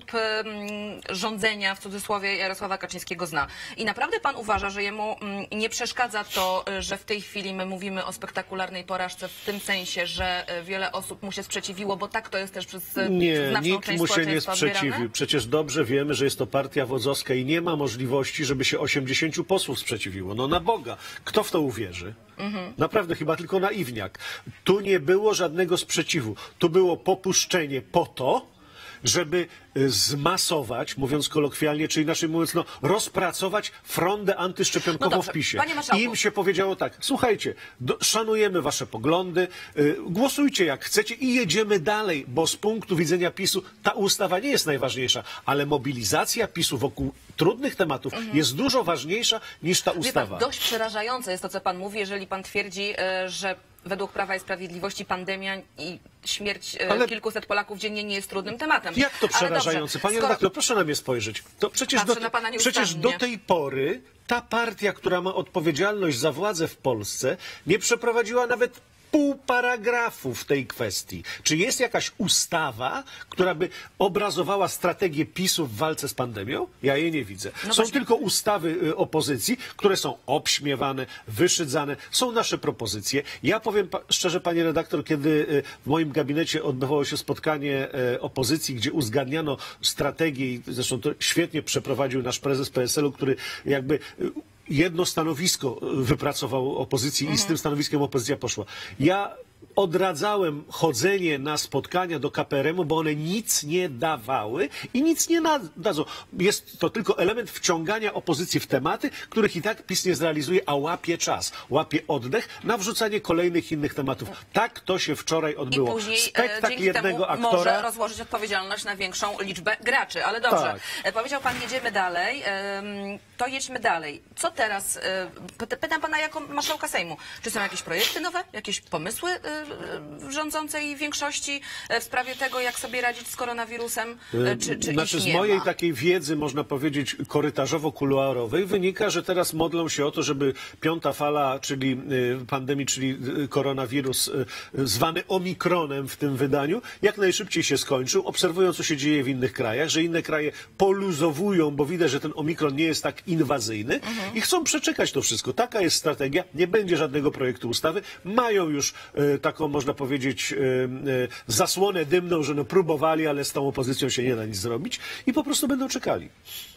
y, rządzenia, w cudzysłowie, Jarosława Kaczyńskiego zna. I naprawdę pan uważa, że jemu y, nie przeszkadza to, y, że w tej chwili my mówimy o spektakularnej porażce w tym sensie, że y, wiele osób mu się sprzeciwiło, bo tak to jest też przez y, Nie, znaczną nikt część mu się nie społeczeństwa sprzeciwił. odbierane? Przecież dobrze wiemy, że jest to partia wodzowska i nie ma możliwości, żeby się osiemdziesięciu posłów sprzeciwiło. No na Boga. Kto w to uwierzy? Mhm. Naprawdę chyba tylko naiwniak. Tu nie było żadnego sprzeciwu. Tu było popuszczenie po to, żeby zmasować, mówiąc kolokwialnie, czy inaczej mówiąc, no, rozpracować frondę antyszczepionkową No dobrze, w PiSie. panie marszałku. I im się powiedziało tak, słuchajcie, do, szanujemy wasze poglądy, y, głosujcie jak chcecie i jedziemy dalej, bo z punktu widzenia PiSu ta ustawa nie jest najważniejsza, ale mobilizacja PiSu wokół trudnych tematów Mhm. jest dużo ważniejsza niż ta Wie ustawa. pan, dość przerażające jest to, co pan mówi, jeżeli pan twierdzi, e, że według Prawa i Sprawiedliwości pandemia i śmierć e, Ale- kilkuset Polaków dziennie nie jest trudnym tematem. Jak to Ale przerażające? dobrze, Panie skoro- redaktor, proszę na mnie spojrzeć. To przecież, Patrzę do, na pana przecież do nieustannie. tej pory ta partia, która ma odpowiedzialność za władzę w Polsce, nie przeprowadziła nawet pół paragrafu w tej kwestii. Czy jest jakaś ustawa, która by obrazowała strategię PiSu w walce z pandemią? Ja jej nie widzę. No są właśnie. tylko ustawy y, opozycji, które są obśmiewane, wyszydzane. Są nasze propozycje. Ja powiem pa szczerze, panie redaktor, kiedy y, w moim gabinecie odbywało się spotkanie y, opozycji, gdzie uzgadniano strategię i zresztą to świetnie przeprowadził nasz prezes P S L u, który jakby y, jedno stanowisko wypracował opozycji i z tym stanowiskiem opozycja poszła. Ja odradzałem chodzenie na spotkania do K P R M u, bo one nic nie dawały i nic nie dadzą. Jest to tylko element wciągania opozycji w tematy, których i tak PiS nie zrealizuje, a łapie czas, łapie oddech na wrzucanie kolejnych innych tematów. Tak to się wczoraj I odbyło. później e, Spektakl dzięki jednego temu aktora. może rozłożyć odpowiedzialność na większą liczbę graczy. Ale dobrze, Tak. E, powiedział pan, jedziemy dalej. Em, To jedźmy dalej. Co teraz? e, py- Pytam pana jako marszałka Sejmu. Czy są jakieś projekty nowe? Jakieś pomysły e, e, w rządzącej większości e, w sprawie tego, jak sobie radzić z koronawirusem? E, Czy, czy Znaczy ich z nie mojej ma? takiej wiedzy, można powiedzieć, korytarzowo-kuluarowej wynika, że teraz modlą się o to, żeby piąta fala, czyli y, pandemii, czyli y, koronawirus y, zwany omikronem w tym wydaniu, jak najszybciej się skończył, obserwują, co się dzieje w innych krajach, że inne kraje poluzowują, bo widać, że ten omikron nie jest tak inwazyjny Mhm. i chcą przeczekać to wszystko. Taka jest strategia. Nie będzie żadnego projektu ustawy. Mają już y, taką, można powiedzieć, y, y, zasłonę dymną, że no próbowali, ale z tą opozycją się nie da nic zrobić i po prostu będą czekali.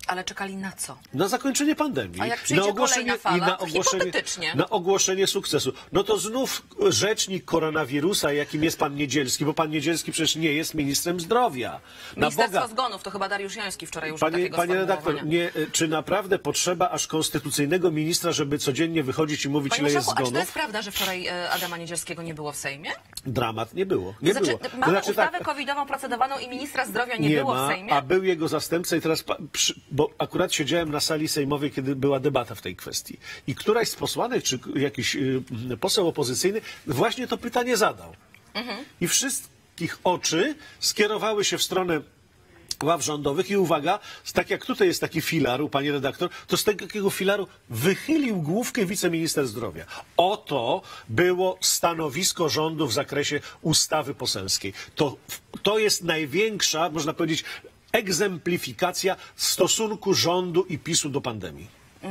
Ale czekali na co? Na zakończenie pandemii. A jak przyjdzie na ogłoszenie, kolejna fala, i na to ogłoszenie, hipotetycznie. na ogłoszenie sukcesu. No to znów rzecznik koronawirusa, jakim jest pan Niedzielski, bo pan Niedzielski przecież nie jest ministrem zdrowia. Na Ministerstwo Boga. Zgonów, to chyba Dariusz Joński wczoraj użył Panie, takiego panie redaktor, sformułowania. nie, czy naprawdę potrzeba aż konstytucyjnego ministra, żeby codziennie wychodzić i mówić, Panie ile jest Marszałku, a czy to zgonów? jest prawda, że wczoraj e, Adama Niedzielskiego nie było w Sejmie? Dramat nie było. Nie To znaczy, było. To mamy znaczy ustawę tak, covidową procedowaną i ministra zdrowia nie, nie było ma, w Sejmie? a był jego zastępca i teraz, pa- przy, bo akurat siedziałem na sali sejmowej, kiedy była debata w tej kwestii. I któraś z posłanek, czy jakiś y, poseł opozycyjny właśnie to pytanie zadał. Mhm. I wszystkich oczy skierowały się w stronę ław rządowych i uwaga, tak jak tutaj jest taki filar, panie redaktor, to z takiego filaru wychylił główkę wiceminister zdrowia. Oto było stanowisko rządu w zakresie ustawy poselskiej. To, to jest największa, można powiedzieć, egzemplifikacja stosunku rządu i PiSu do pandemii.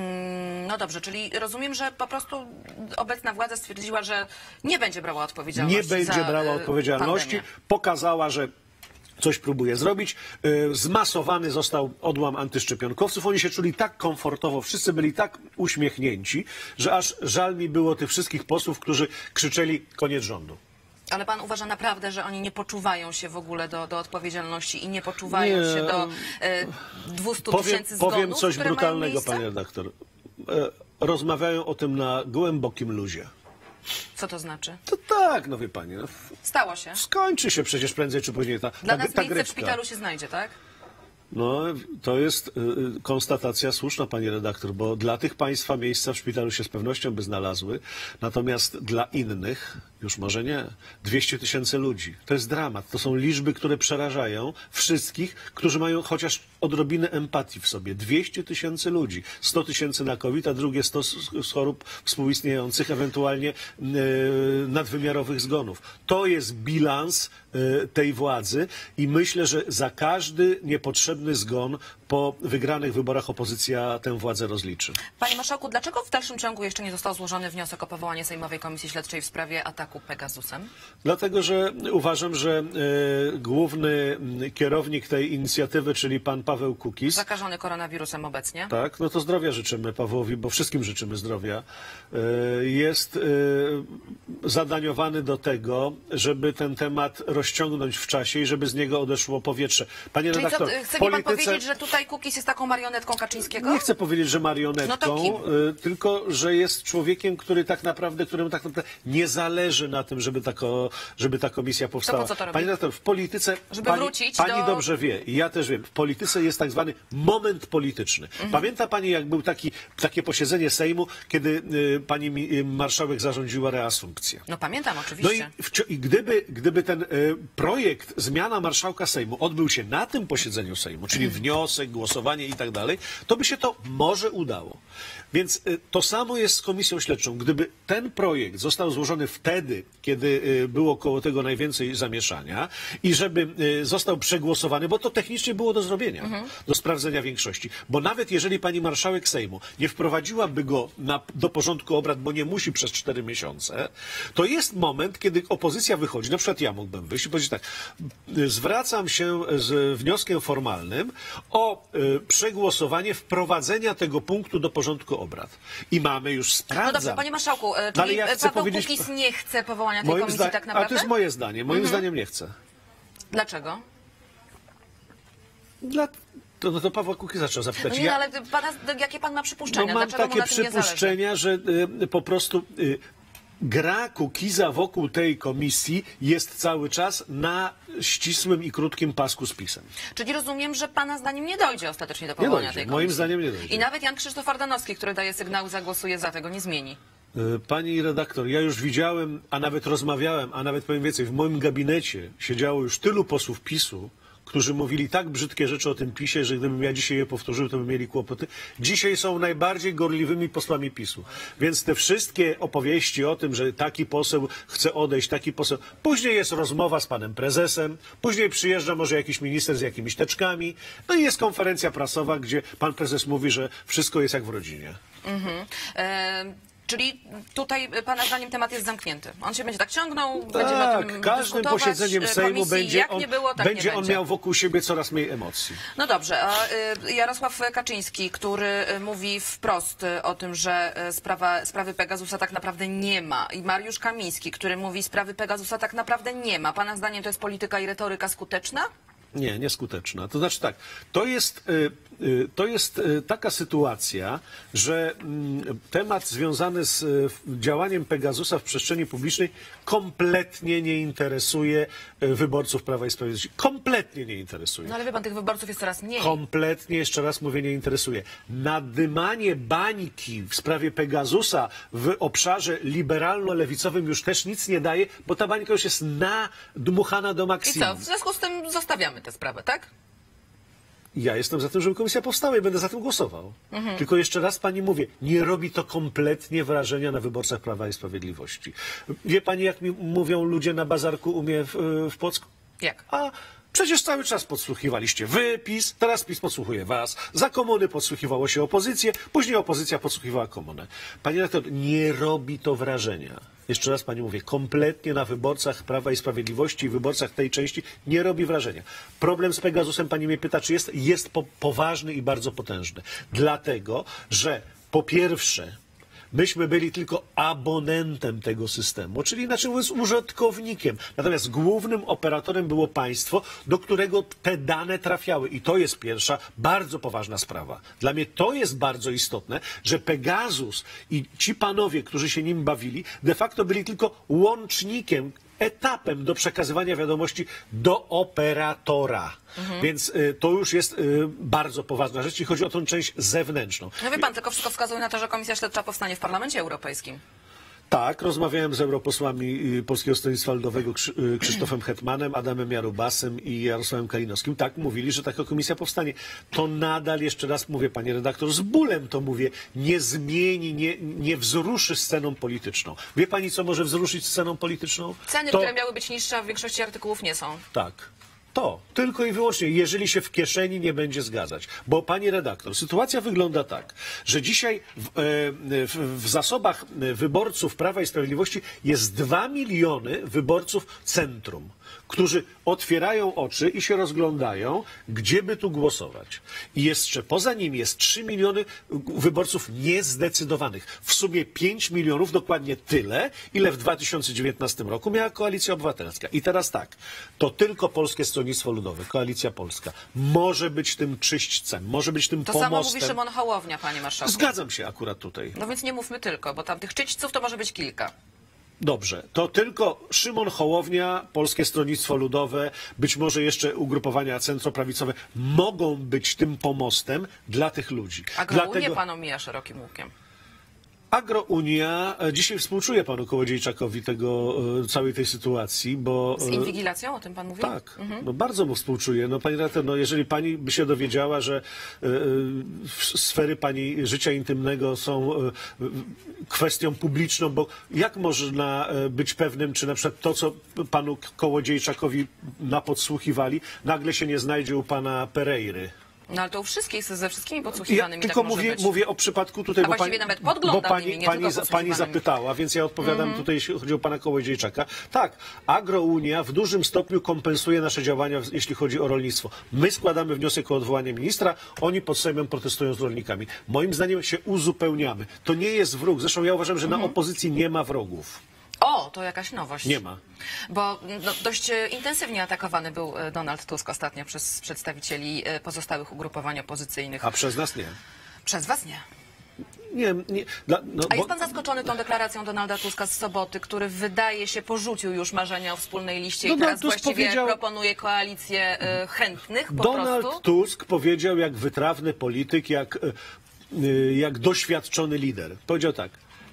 No dobrze, czyli rozumiem, że po prostu obecna władza stwierdziła, że nie będzie brała odpowiedzialności Nie będzie za, brała y, odpowiedzialności. pandemię. Pokazała, że coś próbuje zrobić. Y, Zmasowany został odłam antyszczepionkowców. Oni się czuli tak komfortowo, wszyscy byli tak uśmiechnięci, że aż żal mi było tych wszystkich posłów, którzy krzyczeli koniec rządu. Ale pan uważa naprawdę, że oni nie poczuwają się w ogóle do, do odpowiedzialności i nie poczuwają Nie. się do e, dwustu Powiem, tysięcy zgonów, powiem coś które brutalnego, mają miejsce? panie redaktor. E, Rozmawiają o tym na głębokim luzie. Co to znaczy? To tak, no wie pani, no, Stało się. skończy się przecież prędzej czy później ta, Dla ta, nas ta miejsce w greczka. szpitalu się znajdzie, tak? No, to jest y, y, konstatacja słuszna, panie redaktor, bo dla tych państwa miejsca w szpitalu się z pewnością by znalazły, natomiast dla innych już może nie. dwieście tysięcy ludzi. To jest dramat. To są liczby, które przerażają wszystkich, którzy mają chociaż odrobinę empatii w sobie. dwieście tysięcy ludzi. sto tysięcy na COVID, a drugie sto z, z chorób współistniejących, ewentualnie y, nadwymiarowych zgonów. To jest bilans y, tej władzy i myślę, że za każdy niepotrzebny zgon po wygranych wyborach opozycja tę władzę rozliczy. Panie Marszałku, dlaczego w dalszym ciągu jeszcze nie został złożony wniosek o powołanie Sejmowej Komisji Śledczej w sprawie ataku Pegasusem? Dlatego, że uważam, że e, główny kierownik tej inicjatywy, czyli pan Paweł Kukiz, Zakażony koronawirusem obecnie. tak, no to zdrowia życzymy Pawłowi, bo wszystkim życzymy zdrowia, e, jest e, zadaniowany do tego, żeby ten temat rozciągnąć w czasie i żeby z niego odeszło powietrze. Panie Czyli redaktor, co, chce w mi pan polityce... powiedzieć, że tutaj Kukiz jest taką marionetką Kaczyńskiego? Nie chcę powiedzieć, że No marionetką, to kim? y, tylko że jest człowiekiem, który tak naprawdę, któremu tak naprawdę nie zależy na tym, żeby, tako, żeby ta komisja powstała. po co to robi? Pani redaktor, w polityce, Żeby pani, wrócić pani do- dobrze wie, i ja też wiem, w polityce jest tak zwany moment polityczny. Mhm. Pamięta pani, jak był taki, takie posiedzenie Sejmu, kiedy y, pani mi- y, marszałek zarządziła reasumpcję? No pamiętam No oczywiście. i, wci- i gdyby, gdyby ten y, projekt zmiana marszałka Sejmu odbył się na tym posiedzeniu Sejmu, czyli wniosek, głosowanie i tak dalej, to by się to może udało. Więc y, to samo jest z komisją śledczą. Gdyby ten projekt został złożony wtedy, kiedy y, było koło tego najwięcej zamieszania i żeby y, został przegłosowany, bo to technicznie było do zrobienia, do sprawdzenia większości. Bo nawet jeżeli pani marszałek Sejmu nie wprowadziłaby go na, do porządku obrad, bo nie musi przez cztery miesiące, to jest moment, kiedy opozycja wychodzi, na przykład ja mógłbym wyjść i powiedzieć tak, y, zwracam się z wnioskiem formalnym o y, przegłosowanie wprowadzenia tego punktu do porządku obrad. I mamy już, No sprawdzam. dobrze, panie marszałku, e, No, ale czyli ja chcę Paweł powiedzieć- Kukiz nie chce powołania tej Moim komisji zdaniem, tak a naprawdę? to jest moje zdanie. Moim zdaniem nie chcę. Dlaczego? Dla... To, no to Pawła Kukiza trzeba zapytać. No nie, Ja- ale pana, jakie pan ma No przypuszczenia? mam Dlaczego mu takie na tym nie zależy? przypuszczenia, że y, po prostu y, gra Kukiza wokół tej komisji jest cały czas na ścisłym i krótkim pasku z PiS-em. Czyli rozumiem, że pana zdaniem nie dojdzie ostatecznie do powołania dojdzie. tej komisji. Moim zdaniem nie dojdzie. I nawet Jan Krzysztof Ardanowski, który daje sygnały, zagłosuje za, tego nie zmieni. Y, Pani redaktor, ja już widziałem, a nawet rozmawiałem, a nawet powiem więcej, w moim gabinecie siedziało już tylu posłów PiS-u, którzy mówili tak brzydkie rzeczy o tym PiS-ie, że gdybym ja dzisiaj je powtórzył, to by mieli kłopoty. Dzisiaj są najbardziej gorliwymi posłami PiS-u. Więc te wszystkie opowieści o tym, że taki poseł chce odejść, taki poseł... Później jest rozmowa z panem prezesem, później przyjeżdża może jakiś minister z jakimiś teczkami, no i jest konferencja prasowa, gdzie pan prezes mówi, że wszystko jest jak w rodzinie. Mhm. E, Czyli tutaj pana zdaniem temat jest zamknięty. On się będzie tak ciągnął, Tak, będziemy o tym każdym dyskutować. posiedzeniem Sejmu Komisji, będzie jak on, nie było, tak będzie nie on będzie. miał wokół siebie coraz mniej emocji. No dobrze, a y, Jarosław Kaczyński, który y, mówi wprost y, o tym, że y, sprawa, sprawy Pegasusa tak naprawdę nie ma, i Mariusz Kamiński, który mówi, sprawy Pegasusa tak naprawdę nie ma. Pana zdaniem to jest polityka i retoryka skuteczna? Nie, nieskuteczna. To znaczy tak, to jest, y, y, to jest y, taka sytuacja, że mm, temat związany z y, działaniem Pegasusa w przestrzeni publicznej kompletnie nie interesuje y, wyborców Prawa i Sprawiedliwości. Kompletnie nie interesuje. No ale wie pan, tych wyborców jest coraz mniej. Kompletnie, jeszcze raz mówię, nie interesuje. Nadymanie bańki w sprawie Pegasusa w obszarze liberalno-lewicowym już też nic nie daje, bo ta bańka już jest nadmuchana do I maksimum. co, w związku z tym zostawiamy tę sprawę, tak? Ja jestem za tym, żeby komisja powstała i będę za tym głosował. Mhm. Tylko jeszcze raz pani mówię, nie robi to kompletnie wrażenia na wyborcach Prawa i Sprawiedliwości. Wie pani, jak mi mówią ludzie na bazarku u mnie w, w Płocku? Jak? A przecież cały czas podsłuchiwaliście wy, PiS, teraz PiS podsłuchuje was. Za komuny podsłuchiwało się opozycję, później opozycja podsłuchiwała komunę. Panie redaktor, nie robi to wrażenia. Jeszcze raz pani mówię, kompletnie na wyborcach Prawa i Sprawiedliwości i wyborcach tej części nie robi wrażenia. Problem z Pegasusem, pani mnie pyta, czy jest, jest po, poważny i bardzo potężny. Dlatego, że po pierwsze, myśmy byli tylko abonentem tego systemu, czyli inaczej mówiąc użytkownikiem. Natomiast głównym operatorem było państwo, do którego te dane trafiały. I to jest pierwsza, bardzo poważna sprawa. Dla mnie to jest bardzo istotne, że Pegasus i ci panowie, którzy się nim bawili, de facto byli tylko łącznikiem, etapem do przekazywania wiadomości do operatora. Mhm. Więc y, to już jest y, bardzo poważna rzecz, jeśli chodzi o tę część zewnętrzną. No wie pan, tylko wszystko wskazuje na to, że Komisja Śledcza powstanie w Parlamencie Europejskim. Tak, rozmawiałem z europosłami Polskiego Stronnictwa Ludowego Krzysztofem Hetmanem, Adamem Jarubasem i Jarosławem Kalinowskim. Tak, mówili, że taka komisja powstanie. To nadal, jeszcze raz mówię, panie redaktor, z bólem to mówię, nie zmieni, nie, nie wzruszy sceną polityczną. Wie pani, co może wzruszyć sceną polityczną? Ceny, to... które miały być niższe, a w większości artykułów nie są. Tak. To, tylko i wyłącznie, jeżeli się w kieszeni nie będzie zgadzać. Bo, pani redaktor, sytuacja wygląda tak, że dzisiaj w, w, w zasobach wyborców Prawa i Sprawiedliwości jest dwa miliony wyborców centrum, którzy otwierają oczy i się rozglądają, gdzie by tu głosować. I jeszcze poza nimi jest trzy miliony wyborców niezdecydowanych. W sumie pięć milionów, dokładnie tyle, ile w dwa tysiące dziewiętnastym roku miała Koalicja Obywatelska. I teraz tak, to tylko Polskie Stronnictwo Ludowe, Koalicja Polska, może być tym czyśćcem, może być tym to pomostem. To samo mówi Szymon Hołownia, panie marszałku. Zgadzam się akurat tutaj. No więc nie mówmy tylko, bo tam tych czyśćców to może być kilka. Dobrze, to tylko Szymon Hołownia, Polskie Stronnictwo Ludowe, być może jeszcze ugrupowania centroprawicowe mogą być tym pomostem dla tych ludzi. Agrounię Dlatego... pan omija szerokim łukiem. Agrounia, dzisiaj współczuję panu Kołodziejczakowi tego, całej tej sytuacji, bo... Z inwigilacją, o tym pan mówi? Tak, mhm. no bardzo mu współczuję. No pani redaktor, no jeżeli pani by się dowiedziała, że y, y, sfery pani życia intymnego są y, y, kwestią publiczną, bo jak można y, być pewnym, czy na przykład to, co panu Kołodziejczakowi napodsłuchiwali, nagle się nie znajdzie u pana Pereiry? No ale to u wszystkich, ze wszystkimi podsłuchiwanymi ja tylko tak może mówię, być. mówię o przypadku tutaj, A bo właściwie pani, nawet bo podglądanymi, pani, nie pani, tylko pani podsłuchiwanymi. zapytała, więc ja odpowiadam Mm-hmm. tutaj, jeśli chodzi o pana Kołodziejczaka. Tak, Agrounia w dużym stopniu kompensuje nasze działania, jeśli chodzi o rolnictwo. My składamy wniosek o odwołanie ministra, oni pod Sejmem protestują z rolnikami. Moim zdaniem się uzupełniamy. To nie jest wróg. Zresztą ja uważam, że Mm-hmm. na opozycji nie ma wrogów. O, to jakaś nowość. Nie ma. Bo no, dość e, intensywnie atakowany był e, Donald Tusk ostatnio przez przedstawicieli e, pozostałych ugrupowań opozycyjnych. A przez nas nie. Przez was nie. Nie, nie. Dla, no, A jest bo... pan zaskoczony tą deklaracją Donalda Tuska z soboty, który wydaje się porzucił już marzenia o wspólnej liście Donald i teraz Tusk właściwie powiedział... proponuje koalicję e, chętnych po Donald prostu? Tusk powiedział jak wytrawny polityk, jak, jak doświadczony lider. Powiedział tak.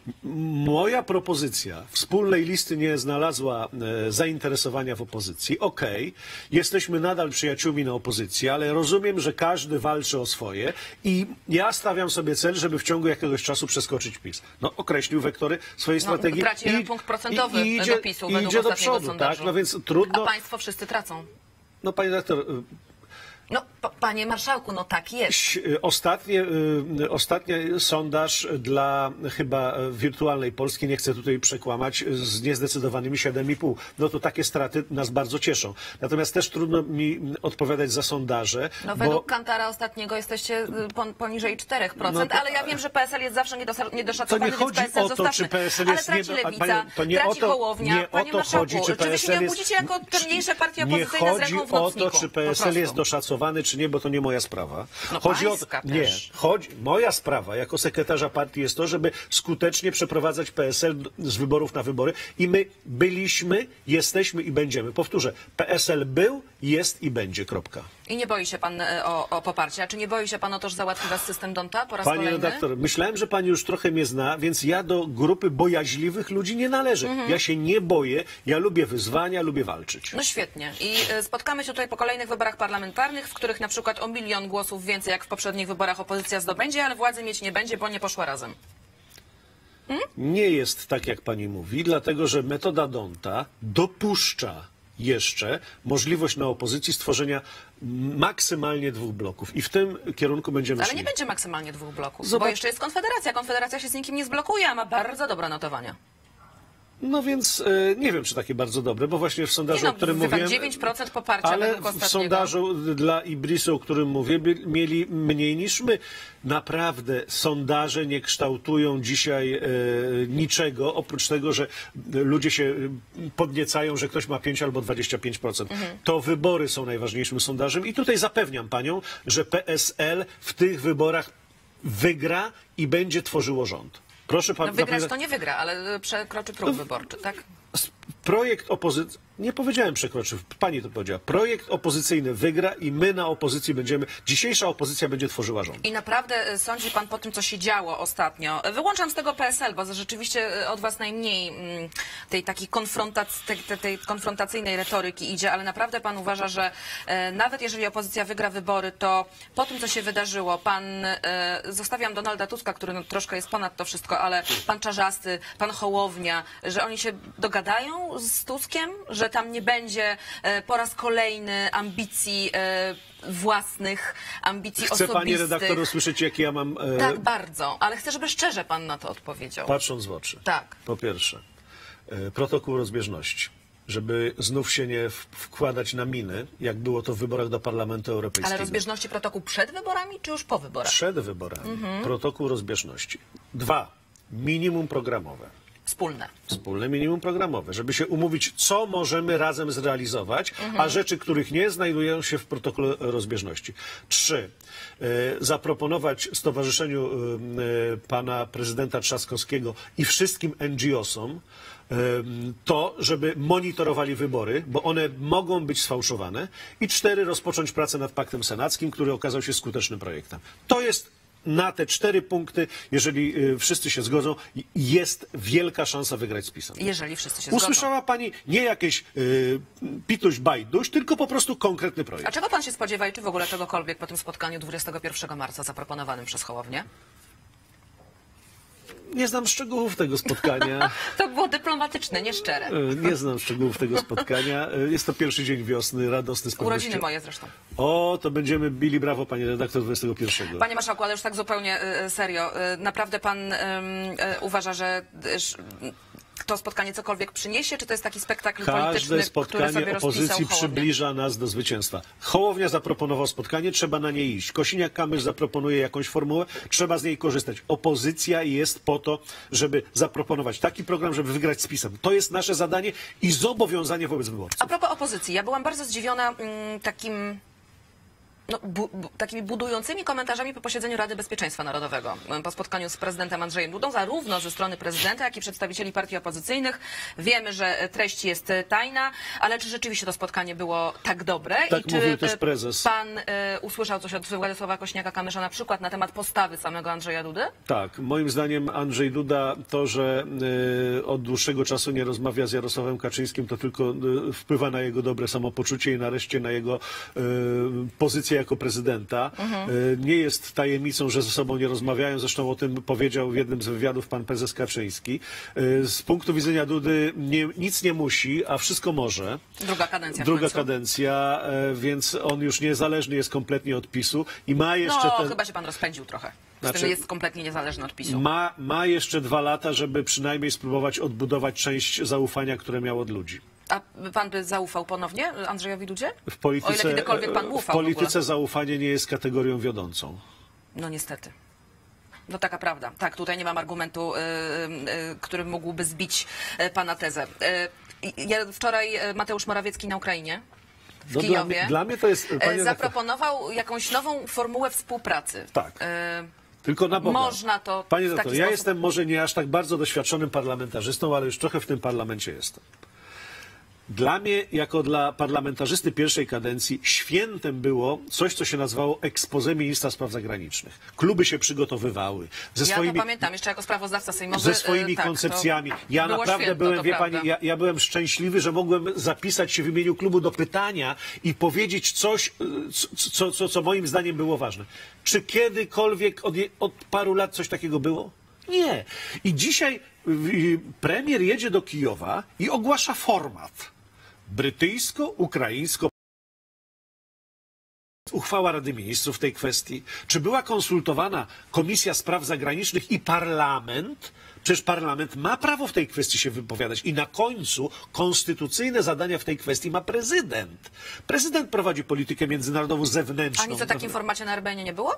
Moja propozycja wspólnej listy nie znalazła e, zainteresowania w opozycji. Okej, okay, jesteśmy nadal przyjaciółmi na opozycji, ale rozumiem, że każdy walczy o swoje i ja stawiam sobie cel, żeby w ciągu jakiegoś czasu przeskoczyć PiS. No, określił wektory swojej No, strategii. traci jeden punkt procentowy i, i idzie, do PiSu według idzie do ostatniego przodu, sondażu. tak? No więc trudno... A państwo wszyscy tracą. No, panie redaktor, No, p- panie marszałku, no tak jest. Ostatnie, y, ostatni sondaż dla chyba wirtualnej Polski, nie chcę tutaj przekłamać, z niezdecydowanymi siedem i pół. No to takie straty nas bardzo cieszą. Natomiast też trudno mi odpowiadać za sondaże. No bo... według Kantara ostatniego jesteście pon, poniżej czterech procent, No to- ale ja wiem, że P S L jest zawsze niedosa- To niedoszacowany, nie więc chodzi P S L o to, zostawmy. czy P S L Ale jest traci nie- Lewica, panie- to nie traci o to- Hołownia. nie o Panie to marszałku, chodzi, czy czy wy się P S L nie jest- budzicie jako mniejsza partia Nie opozycyjna z chodzi ręką w o nocniku? to, czy P Po S L jest prostu. doszacowany, czy nie, bo to nie moja sprawa. No chodzi o to, pańska nie, też. chodzi, moja sprawa jako sekretarza partii jest to, żeby skutecznie przeprowadzać P S L z wyborów na wybory i my byliśmy, jesteśmy i będziemy. Powtórzę, P S L był, jest i będzie, kropka. I nie boi się pan e, o, o poparcie. A czy nie boi się pan o to, że załatwi was system Donta po raz Panie kolejny? redaktor, myślałem, że pani już trochę mnie zna, więc ja do grupy bojaźliwych ludzi nie należę. Mhm. Ja się nie boję, ja lubię wyzwania, lubię walczyć. No świetnie. I e, spotkamy się tutaj po kolejnych wyborach parlamentarnych, w których na przykład o milion głosów więcej jak w poprzednich wyborach opozycja zdobędzie, ale władzy mieć nie będzie, bo nie poszła razem. Nie jest tak, jak pani mówi, dlatego że metoda Donta dopuszcza jeszcze możliwość na opozycji stworzenia maksymalnie dwóch bloków. I w tym kierunku będziemy Ale szli. nie będzie maksymalnie dwóch bloków, Zobacz- bo jeszcze jest Konfederacja. Konfederacja się z nikim nie zblokuje, a ma bardzo dobre notowania. No więc e, nie wiem, czy takie bardzo dobre, bo właśnie w sondażu, Nie no, o którym wie pan, mówiłem... dziewięć procent poparcia ale według w ostatniego. sondażu dla Ibrisu, o którym mówię, by, mieli mniej niż my. Naprawdę sondaże nie kształtują dzisiaj e, niczego, oprócz tego, że ludzie się podniecają, że ktoś ma pięć albo dwadzieścia pięć procent. Mhm. To wybory są najważniejszym sondażem i tutaj zapewniam panią, że P S L w tych wyborach wygra i będzie tworzyło rząd. Proszę pan, No wygrać zapewnia- to nie wygra, ale przekroczy próg wyborczy, tak? Projekt opozycji, nie powiedziałem przekroczył, pani to powiedziała, projekt opozycyjny wygra i my na opozycji będziemy, dzisiejsza opozycja będzie tworzyła rząd. I naprawdę y, sądzi pan po tym, co się działo ostatnio. Wyłączam z tego P S L, bo rzeczywiście y, od was najmniej mm, tej takiej konfrontac- tej, tej, tej konfrontacyjnej retoryki idzie, ale naprawdę pan uważa, że e, nawet jeżeli opozycja wygra wybory, to po tym, co się wydarzyło, pan, e, zostawiam Donalda Tuska, który no, troszkę jest ponad to wszystko, ale pan Czarzasty, pan Hołownia, że oni się dogadają z Tuskiem, że tam nie będzie e, po raz kolejny ambicji e, własnych, ambicji Chce osobistych. pani redaktor usłyszeć, jakie ja mam... E, Tak, bardzo, ale chcę, żeby szczerze pan na to odpowiedział. patrząc w oczy. Tak. Po pierwsze, e, protokół rozbieżności, żeby znów się nie w- wkładać na miny, jak było to w wyborach do Parlamentu Europejskiego. Ale rozbieżności protokół przed wyborami, czy już po wyborach? Przed wyborami. Mhm. Protokół rozbieżności. Dwa, minimum programowe. Wspólne. Wspólne minimum programowe, żeby się umówić, co możemy razem zrealizować, Mhm. a rzeczy, których nie, znajdują się w protokole rozbieżności. Trzy, e, zaproponować Stowarzyszeniu e, e, pana prezydenta Trzaskowskiego i wszystkim N G O som e, to, żeby monitorowali wybory, bo one mogą być sfałszowane. I cztery, rozpocząć pracę nad paktem senackim, który okazał się skutecznym projektem. To jest na te cztery punkty, jeżeli y, wszyscy się zgodzą, y, jest wielka szansa wygrać z PiS-em. Jeżeli wszyscy się zgodzą. Usłyszała pani nie jakieś y, pituś bajduś, tylko po prostu konkretny A projekt. czego pan się spodziewa i czy w ogóle czegokolwiek po tym spotkaniu dwudziestego pierwszego marca zaproponowanym przez Hołownię? Nie znam szczegółów tego spotkania. To było dyplomatyczne, nieszczere. Y, Nie znam szczegółów tego spotkania. Y, Jest to pierwszy dzień wiosny, radosny z pewnością. Urodziny moje zresztą. O, to będziemy bili brawo, panie redaktor, dwudziestego pierwszego. Panie marszałku, ale już tak zupełnie y, serio. Y, Naprawdę pan y, y, uważa, że y, sz- to spotkanie cokolwiek przyniesie, czy to jest taki spektakl polityczny, Każde który spotkanie sobie rozpisał opozycji Hołownia? przybliża nas do zwycięstwa. Hołownia zaproponował spotkanie, trzeba na nie iść. Kosiniak-Kamysz zaproponuje jakąś formułę, trzeba z niej korzystać. Opozycja jest po to, żeby zaproponować taki program, żeby wygrać z PiS-em. To jest nasze zadanie i zobowiązanie wobec wyborców. A propos opozycji, ja byłam bardzo zdziwiona mm, takim... No, bu, bu, takimi budującymi komentarzami po posiedzeniu Rady Bezpieczeństwa Narodowego, po spotkaniu z prezydentem Andrzejem Dudą, zarówno ze strony prezydenta, jak i przedstawicieli partii opozycyjnych. Wiemy, że treść jest tajna, ale czy rzeczywiście to spotkanie było tak dobre? Tak I czy mówił też e, prezes. pan e, usłyszał coś od Władysława Kośniaka-Kamysza na przykład na temat postawy samego Andrzeja Dudy? Tak, moim zdaniem Andrzej Duda to, że y, od dłuższego czasu nie rozmawia z Jarosławem Kaczyńskim, to tylko y, wpływa na jego dobre samopoczucie i nareszcie na jego y, pozycję funkcję jako prezydenta. Mhm. Nie jest tajemnicą, że ze sobą nie rozmawiają. Zresztą o tym powiedział w jednym z wywiadów pan prezes Kaczyński. Z punktu widzenia Dudy nie, nic nie musi, a wszystko może. Druga kadencja. w Druga końcu. kadencja, więc on już niezależny jest kompletnie od PiSu i ma jeszcze... No, ten... chyba się pan rozpędził trochę. Z Znaczy- tym jest kompletnie niezależny od PiSu. Ma, ma jeszcze dwa lata, żeby przynajmniej spróbować odbudować część zaufania, które miał od ludzi. A pan by zaufał ponownie Andrzejowi Dudzie? W polityce, O ile kiedykolwiek pan w ufał w ogóle. polityce zaufanie nie jest kategorią wiodącą. No niestety. No taka prawda. Tak, tutaj nie mam argumentu, y, y, który mógłby zbić y, pana tezę. Y, ja, wczoraj y, Mateusz Morawiecki na Ukrainie, w No, dla, Kijowie, mnie, dla mnie to jest... y, Panie zaproponował jakąś nową formułę współpracy. Tak. Y, Tylko na Boga. Można to Panie w taki doktor, ja sposób... jestem może nie aż tak bardzo doświadczonym parlamentarzystą, ale już trochę w tym parlamencie jestem. Dla mnie, jako dla parlamentarzysty pierwszej kadencji, świętem było coś, co się nazywało expose ministra spraw zagranicznych. Kluby się przygotowywały ze Ja swoimi... to pamiętam, jeszcze jako sprawozdawca sejmowy. ze swoimi y, tak, koncepcjami. to Ja było naprawdę święto, byłem, to wie prawda. pani, ja, ja byłem szczęśliwy, że mogłem zapisać się w imieniu klubu do pytania i powiedzieć coś, co, co, co, co moim zdaniem było ważne. Czy kiedykolwiek od, je- od paru lat coś takiego było? Nie. I dzisiaj y, premier jedzie do Kijowa i ogłasza format. Brytyjsko-ukraińsko. Uchwała Rady Ministrów w tej kwestii. Czy była konsultowana Komisja Spraw Zagranicznych i Parlament? Przecież Parlament ma prawo w tej kwestii się wypowiadać. I na końcu konstytucyjne zadania w tej kwestii ma prezydent. Prezydent prowadzi politykę międzynarodową zewnętrzną. A nic o takim formacie na R B N nie było?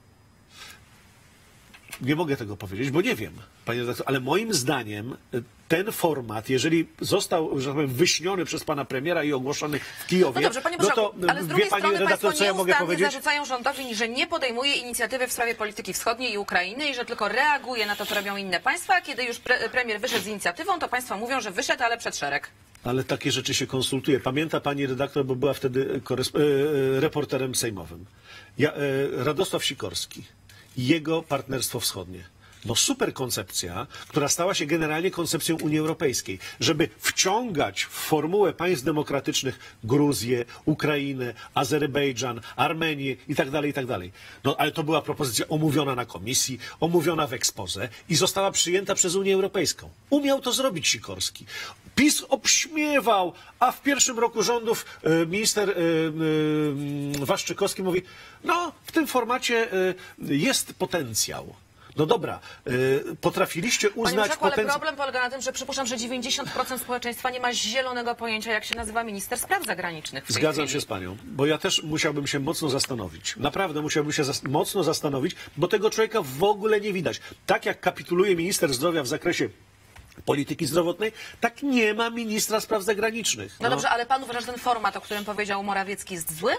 Nie mogę tego powiedzieć, bo nie wiem, panie redaktor, ale moim zdaniem ten format, jeżeli został, że tak powiem, wyśniony przez pana premiera i ogłoszony w Kijowie, No dobrze, panie no to Marszałku, ale z drugiej wie pani strony redaktor, państwo co ja mogę nieustannie powiedzieć? zarzucają rządowi, że nie podejmuje inicjatywy w sprawie polityki wschodniej i Ukrainy i że tylko reaguje na to, co robią inne państwa, a kiedy już pre premier wyszedł z inicjatywą, to państwo mówią, że wyszedł, ale przed szereg. Ale takie rzeczy się konsultuje. Pamięta pani redaktor, bo była wtedy korysp- e, reporterem sejmowym. Ja, e, Radosław Sikorski i jego partnerstwo wschodnie. No super koncepcja, która stała się generalnie koncepcją Unii Europejskiej, żeby wciągać w formułę państw demokratycznych Gruzję, Ukrainę, Azerbejdżan, Armenię i tak dalej, i tak dalej. No ale to była propozycja omówiona na komisji, omówiona w expose i została przyjęta przez Unię Europejską. Umiał to zrobić Sikorski. PiS obśmiewał, a w pierwszym roku rządów e, minister e, e, Waszczykowski mówi, no w tym formacie e, jest potencjał. No dobra, y, potrafiliście Panie uznać Marszałku, ale potencjał... problem polega na tym, że przypuszczam, że dziewięćdziesiąt procent społeczeństwa nie ma zielonego pojęcia, jak się nazywa minister spraw zagranicznych w tej Zgadzam chwili. się z panią, bo ja też musiałbym się mocno zastanowić. Naprawdę musiałbym się zas mocno zastanowić, bo tego człowieka w ogóle nie widać. Tak jak kapituluje minister zdrowia w zakresie polityki zdrowotnej, tak nie ma ministra spraw zagranicznych. No dobrze, ale pan uważa, że ten format, o którym powiedział Morawiecki, jest zły?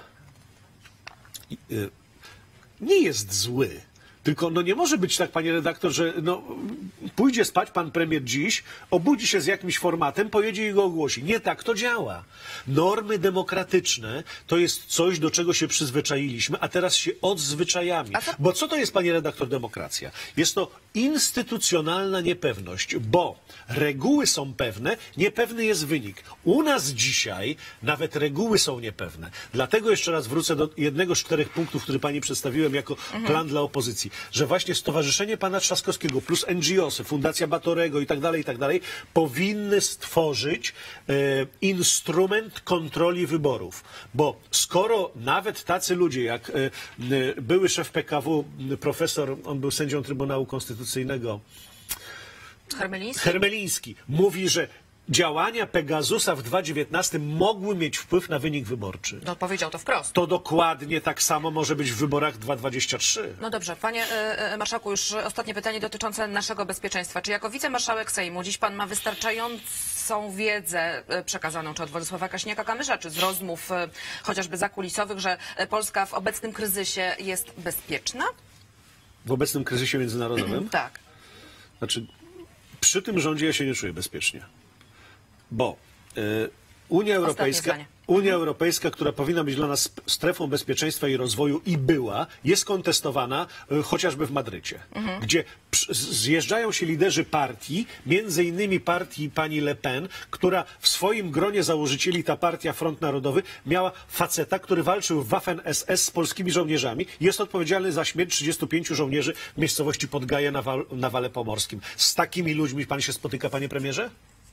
Y, nie jest zły. Tylko no nie może być tak, panie redaktor, że no, pójdzie spać pan premier dziś, obudzi się z jakimś formatem, pojedzie i go ogłosi. Nie tak to działa. Normy demokratyczne to jest coś, do czego się przyzwyczailiśmy, a teraz się odzwyczajamy. A co- Bo co to jest, panie redaktor, demokracja? Jest to instytucjonalna niepewność, bo reguły są pewne, niepewny jest wynik. U nas dzisiaj nawet reguły są niepewne. Dlatego jeszcze raz wrócę do jednego z czterech punktów, który pani przedstawiłem jako plan dla opozycji, że właśnie Stowarzyszenie Pana Trzaskowskiego plus N G O sy, Fundacja Batorego i tak dalej, i tak dalej, powinny stworzyć e, instrument kontroli wyborów. Bo skoro nawet tacy ludzie jak e, e, były szef P K W, profesor, on był sędzią Trybunału Konstytucyjnego, Hermeliński? Hermeliński, mówi, że działania Pegasusa w dwa tysiące dziewiętnastym mogły mieć wpływ na wynik wyborczy. No powiedział to wprost. To dokładnie tak samo może być w wyborach dwa tysiące dwudziestym trzecim. No dobrze, panie e, e, marszałku, już ostatnie pytanie dotyczące naszego bezpieczeństwa. Czy jako wicemarszałek Sejmu dziś pan ma wystarczającą wiedzę e, przekazaną czy od Władysława Kaśniaka-Kamysza, czy z rozmów e, chociażby zakulisowych, że e, Polska w obecnym kryzysie jest bezpieczna? W obecnym kryzysie międzynarodowym? Tak. Znaczy, przy tym rządzie ja się nie czuję bezpiecznie. Bo y, Unia Europejska, zdanie. Unia Europejska, która powinna być dla nas strefą bezpieczeństwa i rozwoju i była, jest kontestowana y, chociażby w Madrycie, mhm. gdzie przy, zjeżdżają się liderzy partii, między innymi partii pani Le Pen, która w swoim gronie założycieli, ta partia Front Narodowy, miała faceta, który walczył w Waffen S S z polskimi żołnierzami. Jest odpowiedzialny za śmierć trzydziestu pięciu żołnierzy w miejscowości Podgaje na, Wal, na Wale Pomorskim. Z takimi ludźmi pan się spotyka, panie premierze?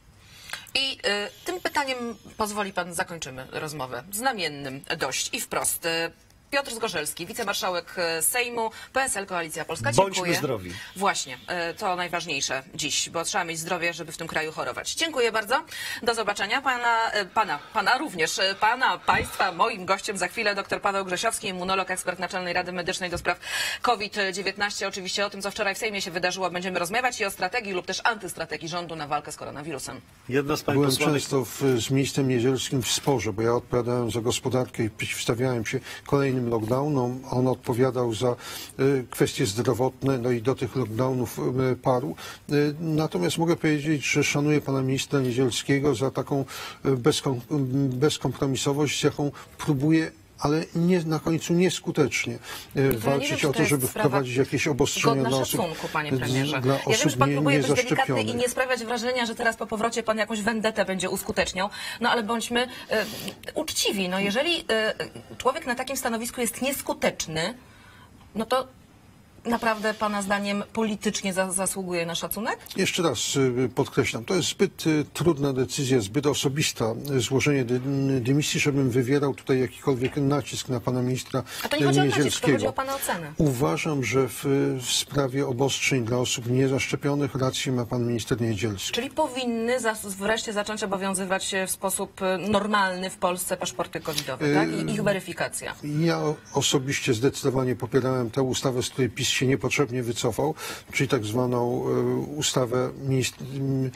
I y, tym pytaniem pozwoli pan, zakończymy rozmowę. Znamiennym dość i wprost. Y, Piotr Zgorzelski, wicemarszałek Sejmu, P S L Koalicja Polska. Dziękuję. Bądźmy zdrowi. Właśnie, y, to najważniejsze dziś, bo trzeba mieć zdrowie, żeby w tym kraju chorować. Dziękuję bardzo. Do zobaczenia. Pana, y, pana, pana również, y, pana, państwa, moim gościem za chwilę dr Paweł Grzesiowski, immunolog, ekspert Naczelnej Rady Medycznej do spraw COVID dziewiętnaście. Oczywiście o tym, co wczoraj w Sejmie się wydarzyło, będziemy rozmawiać i o strategii lub też antystrategii rządu na walkę z koronawirusem. Jedna z pani Byłem posłanek... często w, z ministrem Niedzielskim w sporze, bo ja odpowiadałem za gospodarkę i przeciwstawiałem się kolejnym lockdownom. On odpowiadał za y, kwestie zdrowotne, no i do tych lockdownów y, parł. Y, natomiast mogę powiedzieć, że szanuję pana ministra Niedzielskiego za taką y, bezkom, y, bezkompromisowość, jaką próbuje, ale nie, na końcu nieskutecznie y, walczyć wiem, o to, żeby wprowadzić jakieś obostrzenia dla osób, szacunku, panie premierze. dla Ja wiem, osób że pan nie, próbuje być delikatny i niezaszczepionych. nie sprawiać wrażenia, że teraz po powrocie pan jakąś wendetę będzie uskuteczniał. No ale bądźmy y, uczciwi. No, jeżeli y, człowiek na takim stanowisku jest nieskuteczny, no to naprawdę pana zdaniem politycznie za, zasługuje na szacunek? Jeszcze raz y, podkreślam, to jest zbyt y, trudna decyzja, zbyt osobista, y, złożenie dy, dymisji, żebym wywierał tutaj jakikolwiek nacisk na pana ministra A to nie chodzi o nacisk, to Niedzielskiego. chodzi o pana ocenę. Uważam, że w, w sprawie obostrzeń dla osób niezaszczepionych rację ma pan minister Niedzielski. Czyli powinny za, wreszcie zacząć obowiązywać w sposób normalny w Polsce paszporty covidowe, tak? I ich weryfikacja. Ja osobiście zdecydowanie popierałem tę ustawę, z której PiS się niepotrzebnie wycofał, czyli tak zwaną y, ustawę ministr,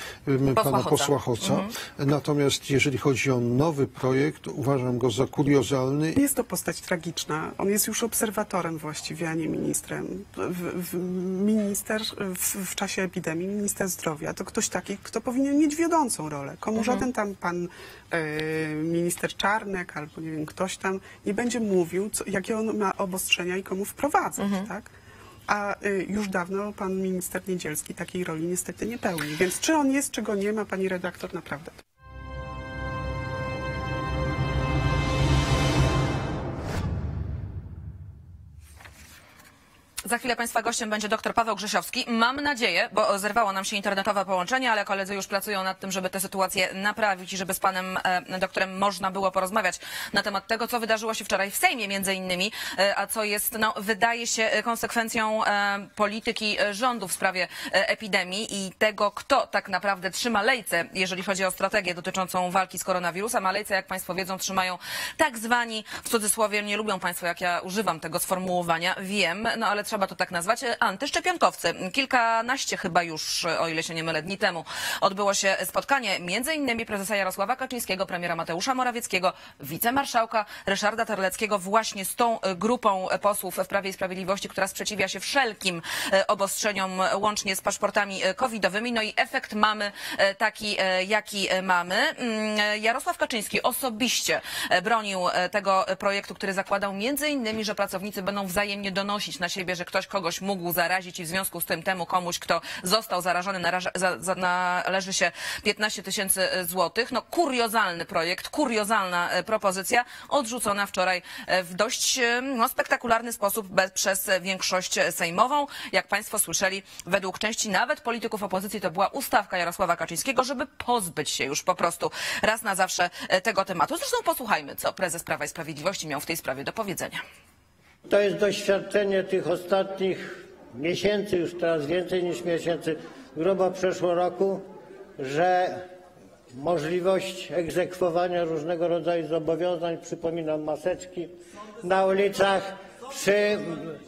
y, pana Hoca. posła Hoca. Mhm. Natomiast jeżeli chodzi o nowy projekt, uważam go za kuriozalny. Jest to postać tragiczna. On jest już obserwatorem właściwie, a nie ministrem. W, w, minister w, w czasie epidemii, minister zdrowia, to ktoś taki, kto powinien mieć wiodącą rolę. Komu mhm. żaden tam pan y, minister Czarnek albo nie wiem, ktoś tam nie będzie mówił, co, jakie on ma obostrzenia i komu wprowadzać, mhm. tak? A y, już dawno pan minister Niedzielski takiej roli niestety nie pełni. Więc czy on jest, czy go nie ma, pani redaktor, naprawdę. Za chwilę państwa gościem będzie dr Paweł Grzesiowski. Mam nadzieję, bo zerwało nam się internetowe połączenie, ale koledzy już pracują nad tym, żeby tę sytuację naprawić i żeby z panem e, doktorem można było porozmawiać na temat tego, co wydarzyło się wczoraj w Sejmie między innymi, e, a co jest, no, wydaje się, konsekwencją e, polityki rządu w sprawie e, epidemii i tego, kto tak naprawdę trzyma lejce, jeżeli chodzi o strategię dotyczącą walki z koronawirusem, a lejce, jak państwo wiedzą, trzymają tak zwani, w cudzysłowie, nie lubią państwo, jak ja używam tego sformułowania, wiem, no ale trzeba to tak nazwać, antyszczepionkowcy. Kilkanaście chyba już, o ile się nie mylę, dni temu odbyło się spotkanie między innymi prezesa Jarosława Kaczyńskiego, premiera Mateusza Morawieckiego, wicemarszałka Ryszarda Terleckiego właśnie z tą grupą posłów w Prawie i Sprawiedliwości, która sprzeciwia się wszelkim obostrzeniom łącznie z paszportami covidowymi. No i efekt mamy taki, jaki mamy. Jarosław Kaczyński osobiście bronił tego projektu, który zakładał między innymi, że pracownicy będą wzajemnie donosić na siebie, że ktoś kogoś mógł zarazić i w związku z tym temu komuś, kto został zarażony, naraża, za, za, należy się piętnaście tysięcy złotych. No kuriozalny projekt, kuriozalna propozycja, odrzucona wczoraj w dość no, spektakularny sposób bez, przez większość sejmową. Jak państwo słyszeli, według części nawet polityków opozycji to była ustawka Jarosława Kaczyńskiego, żeby pozbyć się już po prostu raz na zawsze tego tematu. Zresztą posłuchajmy, co prezes Prawa i Sprawiedliwości miał w tej sprawie do powiedzenia. To jest doświadczenie tych ostatnich miesięcy, już teraz więcej niż miesięcy, grubo przeszło roku, że możliwość egzekwowania różnego rodzaju zobowiązań, przypominam maseczki, na ulicach, przy,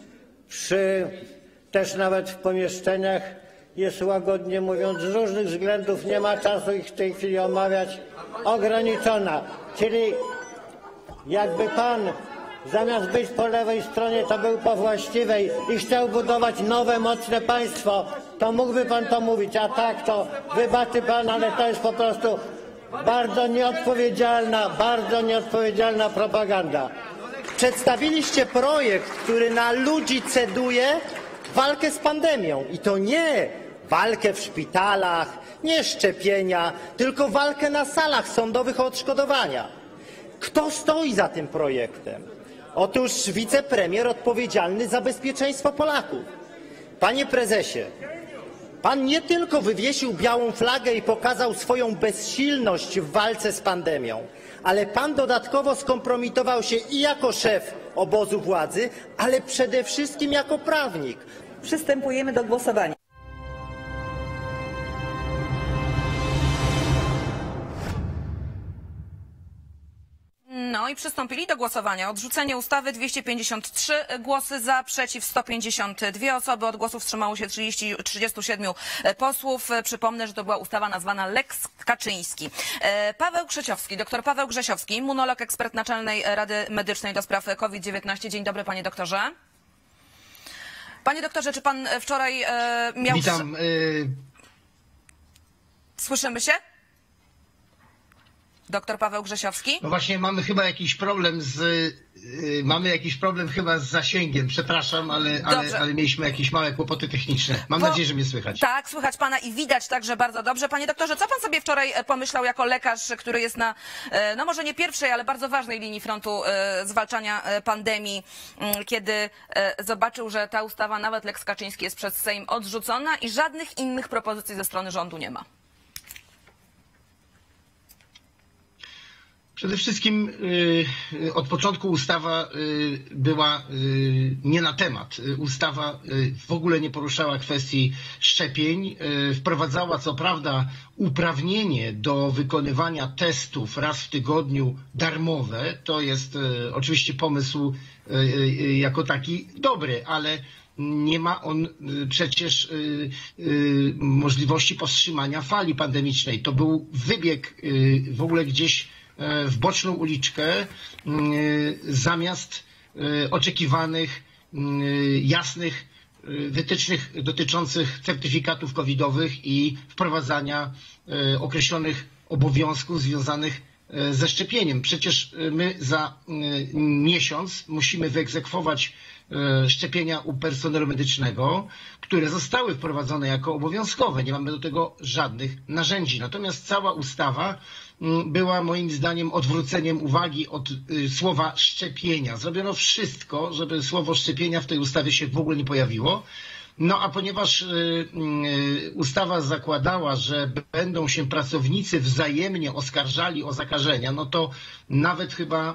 przy też nawet w pomieszczeniach jest, łagodnie mówiąc, z różnych względów, nie ma czasu ich w tej chwili omawiać, ograniczona. Czyli jakby pan zamiast być po lewej stronie, to był po właściwej i chciał budować nowe, mocne państwo, to mógłby pan to mówić, a tak to wybaczy pan, ale to jest po prostu Bardzo nieodpowiedzialna, bardzo nieodpowiedzialna propaganda. Przedstawiliście projekt, który na ludzi ceduje walkę z pandemią. I to nie walkę w szpitalach, nie szczepienia, tylko walkę na salach sądowych o odszkodowania. Kto stoi za tym projektem? Otóż wicepremier odpowiedzialny za bezpieczeństwo Polaków. Panie prezesie, pan nie tylko wywiesił białą flagę i pokazał swoją bezsilność w walce z pandemią, ale pan dodatkowo skompromitował się i jako szef obozu władzy, ale przede wszystkim jako prawnik. Przystępujemy do głosowania. No i przystąpili do głosowania. Odrzucenie ustawy dwieście pięćdziesiąt trzy głosy za, przeciw sto pięćdziesiąt dwie osoby. Od głosów wstrzymało się trzydzieści, trzydziestu siedmiu posłów. Przypomnę, że to była ustawa nazwana Lex Kaczyński. Paweł Grzesiowski, doktor Paweł Grzesiowski, immunolog, ekspert Naczelnej Rady Medycznej do spraw COVID dziewiętnaście. Dzień dobry, panie doktorze. Panie doktorze, czy pan wczoraj e, miał... Witam. Y... Słyszymy się? Doktor Paweł Grzesiowski? No właśnie, mamy chyba jakiś problem z... Yy, mamy jakiś problem chyba z zasięgiem. Przepraszam, ale, ale, ale mieliśmy jakieś małe kłopoty techniczne. Mam Bo, nadzieję, że mnie słychać. Tak, słychać pana i widać także bardzo dobrze. Panie doktorze, co pan sobie wczoraj pomyślał jako lekarz, który jest na, no może nie pierwszej, ale bardzo ważnej linii frontu e, zwalczania pandemii, kiedy e, zobaczył, że ta ustawa, nawet Lex Kaczyński, jest przez Sejm odrzucona i żadnych innych propozycji ze strony rządu nie ma? Przede wszystkim y, od początku ustawa y, była y, nie na temat. Ustawa y, w ogóle nie poruszała kwestii szczepień. Y, wprowadzała co prawda uprawnienie do wykonywania testów raz w tygodniu darmowe. To jest y, oczywiście pomysł y, y, jako taki dobry, ale nie ma on y, przecież y, y, możliwości powstrzymania fali pandemicznej. To był wybieg y, w ogóle gdzieś w boczną uliczkę zamiast oczekiwanych, jasnych wytycznych dotyczących certyfikatów covidowych i wprowadzania określonych obowiązków związanych ze szczepieniem. Przecież my za miesiąc musimy wyegzekwować szczepienia u personelu medycznego, które zostały wprowadzone jako obowiązkowe. Nie mamy do tego żadnych narzędzi. Natomiast cała ustawa była moim zdaniem odwróceniem uwagi od słowa szczepienia. Zrobiono wszystko, żeby słowo szczepienia w tej ustawie się w ogóle nie pojawiło. No a ponieważ ustawa zakładała, że będą się pracownicy wzajemnie oskarżali o zakażenia, no to nawet chyba,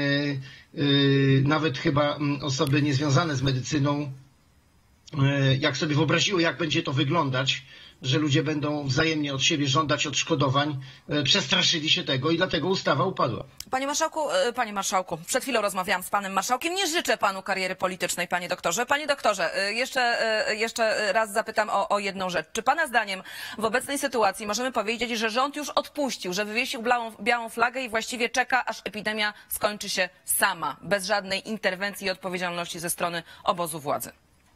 nawet chyba osoby niezwiązane z medycyną, jak sobie wyobraziły, jak będzie to wyglądać, że ludzie będą wzajemnie od siebie żądać odszkodowań, przestraszyli się tego i dlatego ustawa upadła. Panie marszałku, panie marszałku, przed chwilą rozmawiałam z panem marszałkiem. Nie życzę panu kariery politycznej, panie doktorze. Panie doktorze, jeszcze, jeszcze raz zapytam o, o jedną rzecz. Czy pana zdaniem w obecnej sytuacji możemy powiedzieć, że rząd już odpuścił, że wywiesił białą, białą flagę i właściwie czeka, aż epidemia skończy się sama, bez żadnej interwencji i odpowiedzialności ze strony obozu władzy?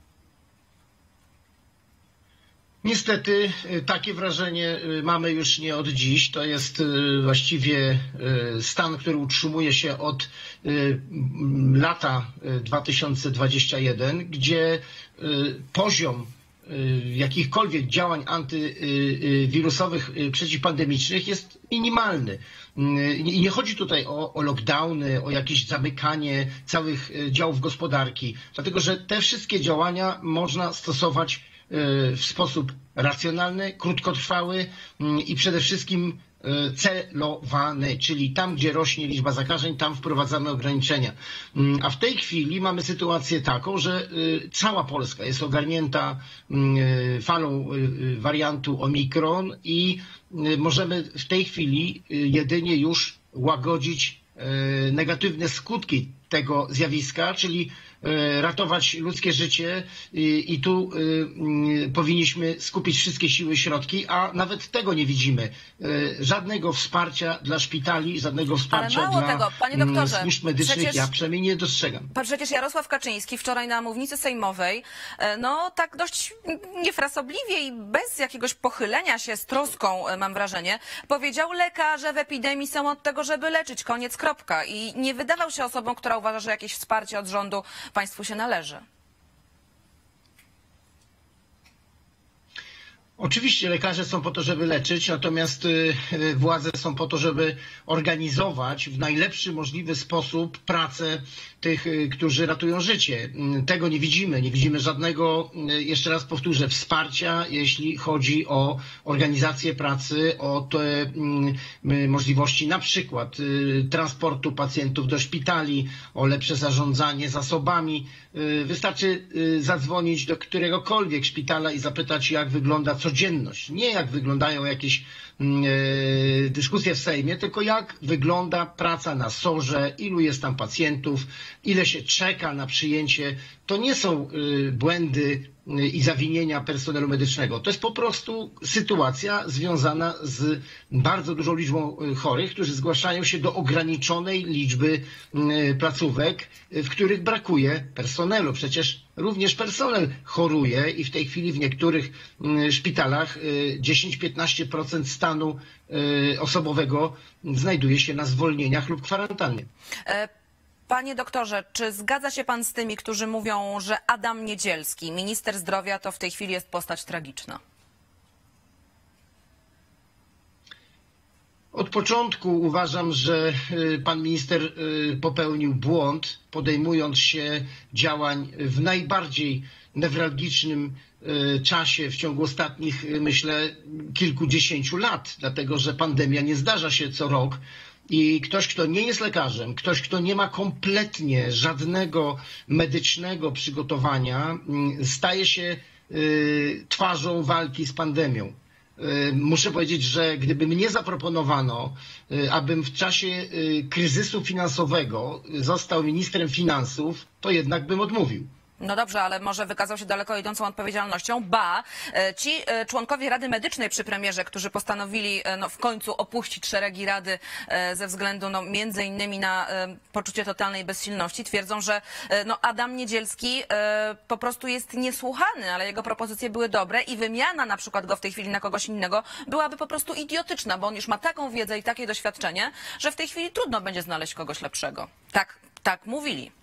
Niestety takie wrażenie mamy już nie od dziś. To jest właściwie stan, który utrzymuje się od lata dwa tysiące dwudziestego pierwszego, gdzie poziom jakichkolwiek działań antywirusowych, przeciwpandemicznych jest minimalny. I nie chodzi tutaj o, o lockdowny, o jakieś zamykanie całych działów gospodarki, dlatego że te wszystkie działania można stosować w sposób racjonalny, krótkotrwały i przede wszystkim celowany, czyli tam, gdzie rośnie liczba zakażeń, tam wprowadzamy ograniczenia. A w tej chwili mamy sytuację taką, że cała Polska jest ogarnięta falą wariantu Omikron i możemy w tej chwili jedynie już łagodzić negatywne skutki tego zjawiska, czyli ratować ludzkie życie i, i tu powinniśmy skupić wszystkie siły i środki, a nawet tego nie widzimy. Żadnego wsparcia dla szpitali, żadnego wsparcia Ale mało dla tego, panie doktorze, służb medycznych przecież, ja przynajmniej nie dostrzegam. Przecież Jarosław Kaczyński wczoraj na mównicy sejmowej, no tak dość niefrasobliwie i bez jakiegoś pochylenia się z troską, mam wrażenie, powiedział: lekarze w epidemii są od tego, żeby leczyć, koniec, kropka. I nie wydawał się osobą, która uważa, że jakieś wsparcie od rządu państwu się należy. Oczywiście lekarze są po to, żeby leczyć, natomiast władze są po to, żeby organizować w najlepszy możliwy sposób pracę tych, którzy ratują życie. Tego nie widzimy. Nie widzimy żadnego, jeszcze raz powtórzę, wsparcia, jeśli chodzi o organizację pracy, o te możliwości na przykład transportu pacjentów do szpitali, o lepsze zarządzanie zasobami. Wystarczy zadzwonić do któregokolwiek szpitala i zapytać, jak wygląda codzienność. Nie jak wyglądają jakieś dyskusje w Sejmie, tylko jak wygląda praca na sorze, ilu jest tam pacjentów, ile się czeka na przyjęcie. To nie są błędy i zawinienia personelu medycznego. To jest po prostu sytuacja związana z bardzo dużą liczbą chorych, którzy zgłaszają się do ograniczonej liczby placówek, w których brakuje personelu. Przecież również personel choruje i w tej chwili w niektórych szpitalach dziesięć do piętnastu procent stanu osobowego znajduje się na zwolnieniach lub kwarantannie. Panie doktorze, czy zgadza się pan z tymi, którzy mówią, że Adam Niedzielski, minister zdrowia, to w tej chwili jest postać tragiczna? Od początku uważam, że pan minister popełnił błąd, podejmując się działań w najbardziej newralgicznym czasie w ciągu ostatnich, myślę, kilkudziesięciu lat, dlatego że pandemia nie zdarza się co rok. I ktoś, kto nie jest lekarzem, ktoś, kto nie ma kompletnie żadnego medycznego przygotowania, staje się twarzą walki z pandemią. Muszę powiedzieć, że gdyby mnie zaproponowano, abym w czasie kryzysu finansowego został ministrem finansów, to jednak bym odmówił. No dobrze, ale może wykazał się daleko idącą odpowiedzialnością, ba, ci członkowie Rady Medycznej przy premierze, którzy postanowili no, w końcu opuścić szeregi Rady ze względu no, między innymi na poczucie totalnej bezsilności, twierdzą, że no, Adam Niedzielski po prostu jest niesłuchany, ale jego propozycje były dobre i wymiana na przykład go w tej chwili na kogoś innego byłaby po prostu idiotyczna, bo on już ma taką wiedzę i takie doświadczenie, że w tej chwili trudno będzie znaleźć kogoś lepszego. Tak, tak mówili.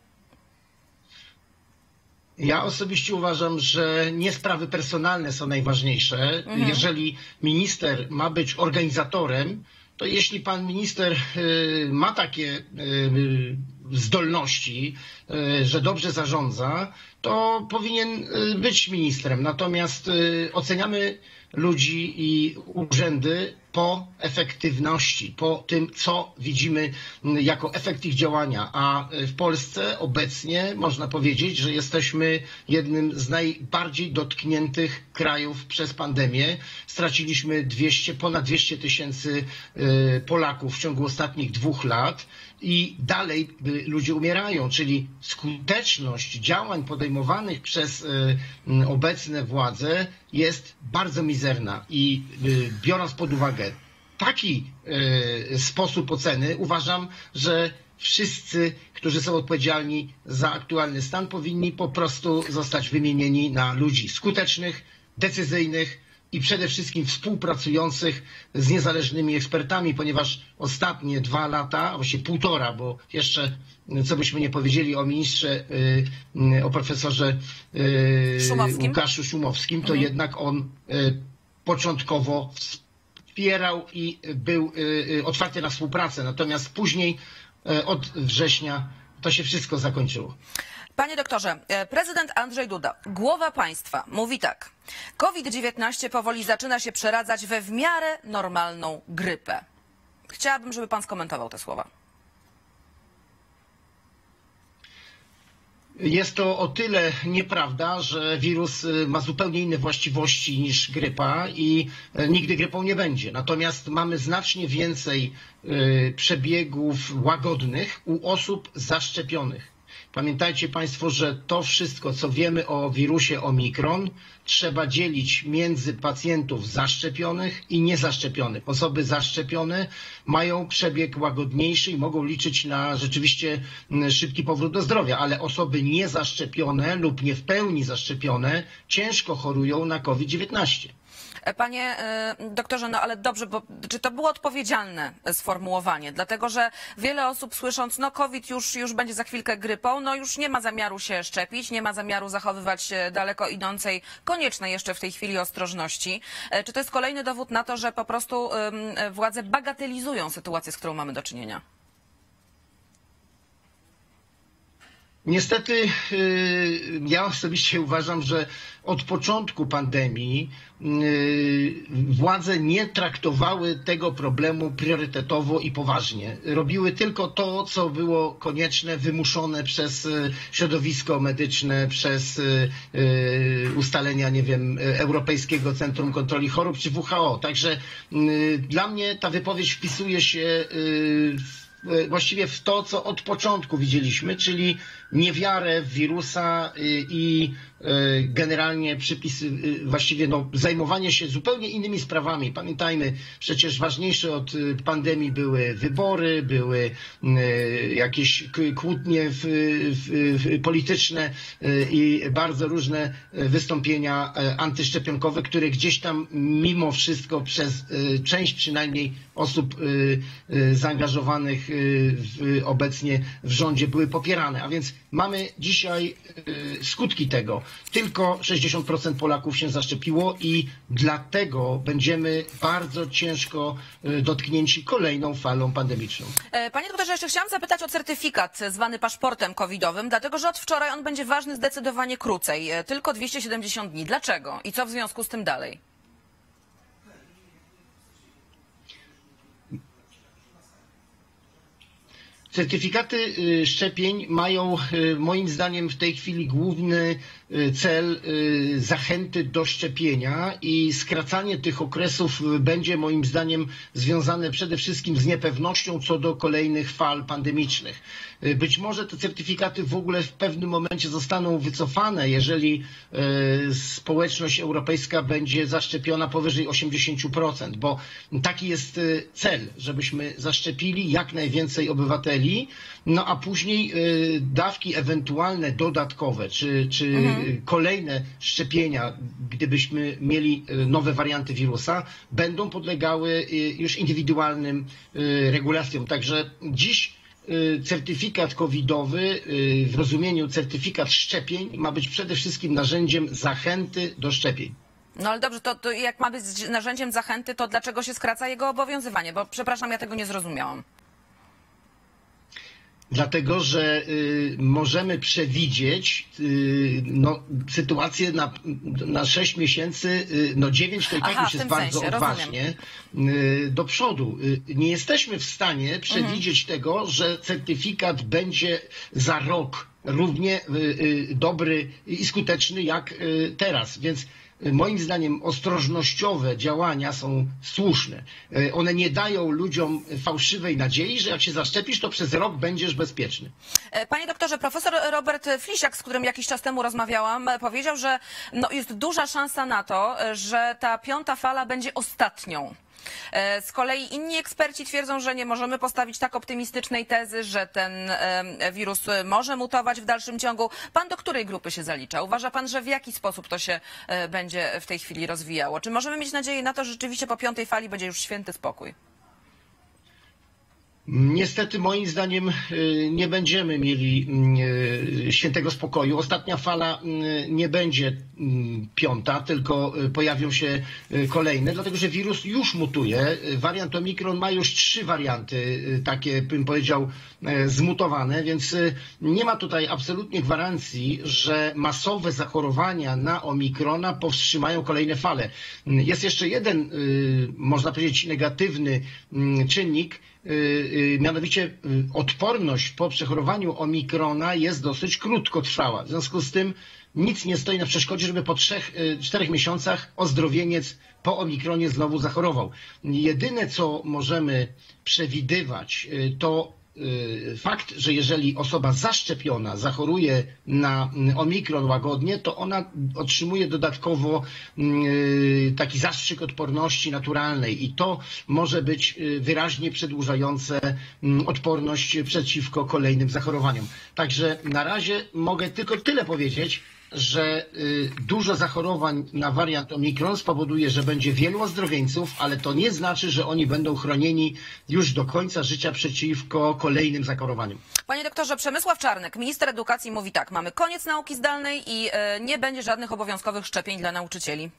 Ja osobiście uważam, że nie sprawy personalne są najważniejsze. Mhm. Jeżeli minister ma być organizatorem, to jeśli pan minister y, ma takie y, zdolności, y, że dobrze zarządza, to powinien y, być ministrem. Natomiast y, oceniamy ludzi i urzędy po efektywności, po tym, co widzimy jako efekt ich działania. A w Polsce obecnie można powiedzieć, że jesteśmy jednym z najbardziej dotkniętych krajów przez pandemię. Straciliśmy dwieście, ponad dwieście tysięcy Polaków w ciągu ostatnich dwóch lat i dalej ludzie umierają, czyli skuteczność działań podejmowanych przez obecne władze jest bardzo mizerna i biorąc pod uwagę taki sposób oceny, uważam, że wszyscy, którzy są odpowiedzialni za aktualny stan, powinni po prostu zostać wymienieni na ludzi skutecznych, decyzyjnych i przede wszystkim współpracujących z niezależnymi ekspertami, ponieważ ostatnie dwa lata, a właściwie półtora, bo jeszcze co byśmy nie powiedzieli o ministrze, o profesorze Szumowskim. Łukaszu Szumowskim, to mhm. jednak on początkowo wspierał i był otwarty na współpracę, natomiast później od września to się wszystko zakończyło. Panie doktorze, prezydent Andrzej Duda, głowa państwa, mówi tak. COVID dziewiętnaście powoli zaczyna się przeradzać we w miarę normalną grypę. Chciałabym, żeby pan skomentował te słowa. Jest to o tyle nieprawda, że wirus ma zupełnie inne właściwości niż grypa i nigdy grypą nie będzie. Natomiast mamy znacznie więcej przebiegów łagodnych u osób zaszczepionych. Pamiętajcie Państwo, że to wszystko, co wiemy o wirusie Omikron, trzeba dzielić między pacjentów zaszczepionych i niezaszczepionych. Osoby zaszczepione mają przebieg łagodniejszy i mogą liczyć na rzeczywiście szybki powrót do zdrowia, ale osoby niezaszczepione lub nie w pełni zaszczepione ciężko chorują na COVID dziewiętnaście. Panie doktorze, no ale dobrze, bo czy to było odpowiedzialne sformułowanie? Dlatego, że wiele osób słysząc, no COVID już, już będzie za chwilkę grypą, no już nie ma zamiaru się szczepić, nie ma zamiaru zachowywać daleko idącej, koniecznej jeszcze w tej chwili ostrożności. Czy to jest kolejny dowód na to, że po prostu władze bagatelizują sytuację, z którą mamy do czynienia? Niestety ja osobiście uważam, że od początku pandemii władze nie traktowały tego problemu priorytetowo i poważnie. Robiły tylko to, co było konieczne, wymuszone przez środowisko medyczne, przez ustalenia, nie wiem, Europejskiego Centrum Kontroli Chorób czy W H O. Także dla mnie ta wypowiedź wpisuje się w właściwie w to, co od początku widzieliśmy, czyli niewiarę w wirusa i generalnie przypisy, właściwie no, zajmowanie się zupełnie innymi sprawami. Pamiętajmy, przecież ważniejsze od pandemii były wybory, były jakieś kłótnie w, w, polityczne i bardzo różne wystąpienia antyszczepionkowe, które gdzieś tam mimo wszystko przez część przynajmniej osób zaangażowanych w, obecnie w rządzie były popierane. A więc mamy dzisiaj skutki tego. Tylko sześćdziesiąt procent Polaków się zaszczepiło i dlatego będziemy bardzo ciężko dotknięci kolejną falą pandemiczną. Panie doktorze, jeszcze chciałam zapytać o certyfikat zwany paszportem covidowym, dlatego że od wczoraj on będzie ważny zdecydowanie krócej, tylko dwieście siedemdziesiąt dni. Dlaczego? I co w związku z tym dalej? Certyfikaty szczepień mają moim zdaniem w tej chwili główny cel zachęty do szczepienia i skracanie tych okresów będzie moim zdaniem związane przede wszystkim z niepewnością co do kolejnych fal pandemicznych. Być może te certyfikaty w ogóle w pewnym momencie zostaną wycofane, jeżeli społeczność europejska będzie zaszczepiona powyżej osiemdziesiąt procent, bo taki jest cel, żebyśmy zaszczepili jak najwięcej obywateli, no a później dawki ewentualne dodatkowe, czy, czy mhm. kolejne szczepienia, gdybyśmy mieli nowe warianty wirusa, będą podlegały już indywidualnym regulacjom. Także dziś certyfikat covidowy w rozumieniu certyfikat szczepień ma być przede wszystkim narzędziem zachęty do szczepień. No ale dobrze, to, to jak ma być narzędziem zachęty, to dlaczego się skraca jego obowiązywanie? Bo przepraszam, ja tego nie zrozumiałam. Dlatego, że y, możemy przewidzieć y, no, sytuację na, na sześć miesięcy, y, no dziewięć to i tak Aha, już jest bardzo sensie, odważnie y, do przodu. Y, nie jesteśmy w stanie przewidzieć mhm. tego, że certyfikat będzie za rok równie y, y, dobry i skuteczny jak y, teraz, więc moim zdaniem ostrożnościowe działania są słuszne. One nie dają ludziom fałszywej nadziei, że jak się zaszczepisz, to przez rok będziesz bezpieczny. Panie doktorze, profesor Robert Flisiak, z którym jakiś czas temu rozmawiałam, powiedział, że no jest duża szansa na to, że ta piąta fala będzie ostatnią. Z kolei inni eksperci twierdzą, że nie możemy postawić tak optymistycznej tezy, że ten wirus może mutować w dalszym ciągu. Pan do której grupy się zalicza? Uważa pan, że w jaki sposób to się będzie w tej chwili rozwijało? Czy możemy mieć nadzieję na to, że rzeczywiście po piątej fali będzie już święty spokój? Niestety moim zdaniem nie będziemy mieli świętego spokoju. Ostatnia fala nie będzie piąta, tylko pojawią się kolejne, dlatego że wirus już mutuje. Wariant Omikron ma już trzy warianty, takie bym powiedział zmutowane, więc nie ma tutaj absolutnie gwarancji, że masowe zachorowania na Omikrona powstrzymają kolejne fale. Jest jeszcze jeden, można powiedzieć, negatywny czynnik, mianowicie odporność po przechorowaniu Omikrona jest dosyć krótkotrwała. W związku z tym nic nie stoi na przeszkodzie, żeby po trzech, czterech miesiącach ozdrowieniec po Omikronie znowu zachorował. Jedyne, co możemy przewidywać, to fakt, że jeżeli osoba zaszczepiona zachoruje na omikron łagodnie, to ona otrzymuje dodatkowo taki zastrzyk odporności naturalnej i to może być wyraźnie przedłużające odporność przeciwko kolejnym zachorowaniom. Także na razie mogę tylko tyle powiedzieć, że dużo zachorowań na wariant omikron spowoduje, że będzie wielu ozdrowieńców, ale to nie znaczy, że oni będą chronieni już do końca życia przeciwko kolejnym zachorowaniom. Panie doktorze, Przemysław Czarnek, minister edukacji, mówi tak: mamy koniec nauki zdalnej i nie będzie żadnych obowiązkowych szczepień dla nauczycieli.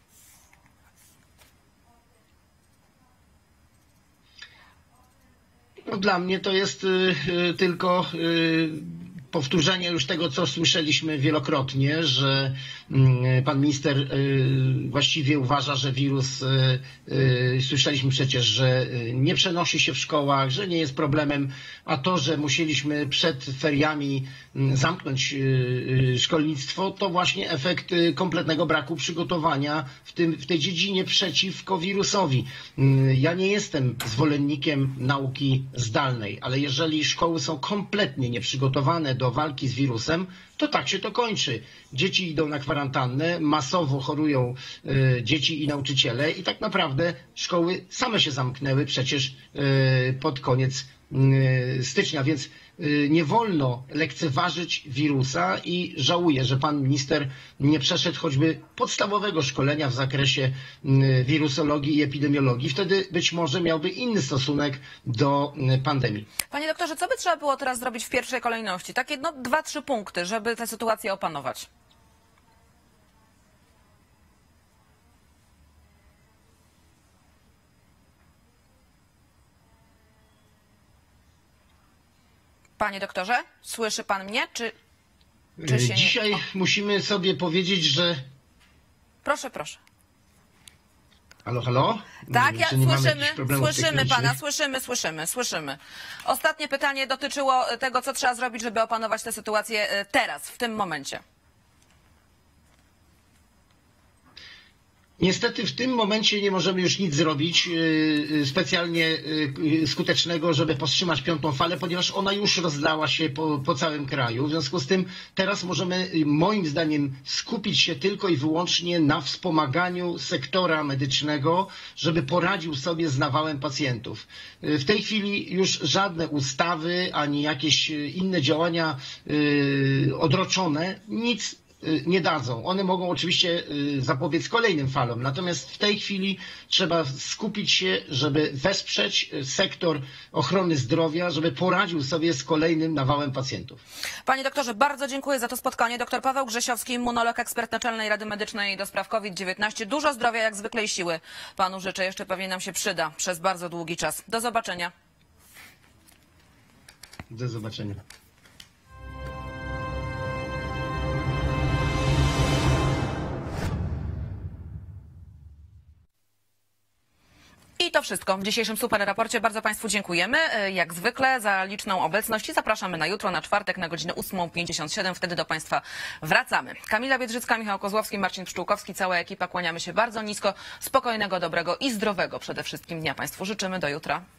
No, dla mnie to jest y, y, tylko y, powtórzenie już tego, co słyszeliśmy wielokrotnie, że pan minister właściwie uważa, że wirus, słyszeliśmy przecież, że nie przenosi się w szkołach, że nie jest problemem, a to, że musieliśmy przed feriami zamknąć szkolnictwo, to właśnie efekt kompletnego braku przygotowania w, tym, w tej dziedzinie przeciwko wirusowi. Ja nie jestem zwolennikiem nauki zdalnej, ale jeżeli szkoły są kompletnie nieprzygotowane do walki z wirusem, to tak się to kończy. Dzieci idą na kwarantannę, masowo chorują y, dzieci i nauczyciele i tak naprawdę szkoły same się zamknęły przecież y, pod koniec y, stycznia, więc y, nie wolno lekceważyć wirusa i żałuję, że pan minister nie przeszedł choćby podstawowego szkolenia w zakresie y, wirusologii i epidemiologii. Wtedy być może miałby inny stosunek do y, pandemii. Panie doktorze, co by trzeba było teraz zrobić w pierwszej kolejności? Takie no, dwa, trzy punkty, żeby tę sytuację opanować. Panie doktorze, słyszy pan mnie? Czy, czy się Dzisiaj nie... musimy sobie powiedzieć, że... Proszę, proszę. Halo, halo? Tak, ja, Czy nie mamy słyszymy, jakichś problemów słyszymy pana, technicznych? słyszymy, słyszymy, słyszymy. Ostatnie pytanie dotyczyło tego, co trzeba zrobić, żeby opanować tę sytuację teraz, w tym momencie. Niestety w tym momencie nie możemy już nic zrobić specjalnie skutecznego, żeby powstrzymać piątą falę, ponieważ ona już rozdała się po, po całym kraju. W związku z tym teraz możemy moim zdaniem skupić się tylko i wyłącznie na wspomaganiu sektora medycznego, żeby poradził sobie z nawałem pacjentów. W tej chwili już żadne ustawy ani jakieś inne działania odroczone nic nie dadzą. One mogą oczywiście zapobiec kolejnym falom, natomiast w tej chwili trzeba skupić się, żeby wesprzeć sektor ochrony zdrowia, żeby poradził sobie z kolejnym nawałem pacjentów. Panie doktorze, bardzo dziękuję za to spotkanie. Doktor Paweł Grzesiowski, immunolog, ekspert Naczelnej Rady Medycznej do spraw COVID dziewiętnaście. Dużo zdrowia jak zwykle i siły panu życzę. Jeszcze pewnie nam się przyda przez bardzo długi czas. Do zobaczenia. Do zobaczenia. I to wszystko w dzisiejszym Super Raporcie. Bardzo państwu dziękujemy, jak zwykle, za liczną obecność i zapraszamy na jutro, na czwartek, na godzinę ósmą pięćdziesiąt siedem. Wtedy do państwa wracamy. Kamila Biedrzycka, Michał Kozłowski, Marcin Pszczółkowski, cała ekipa, kłaniamy się bardzo nisko. Spokojnego, dobrego i zdrowego przede wszystkim dnia państwu życzymy. Do jutra.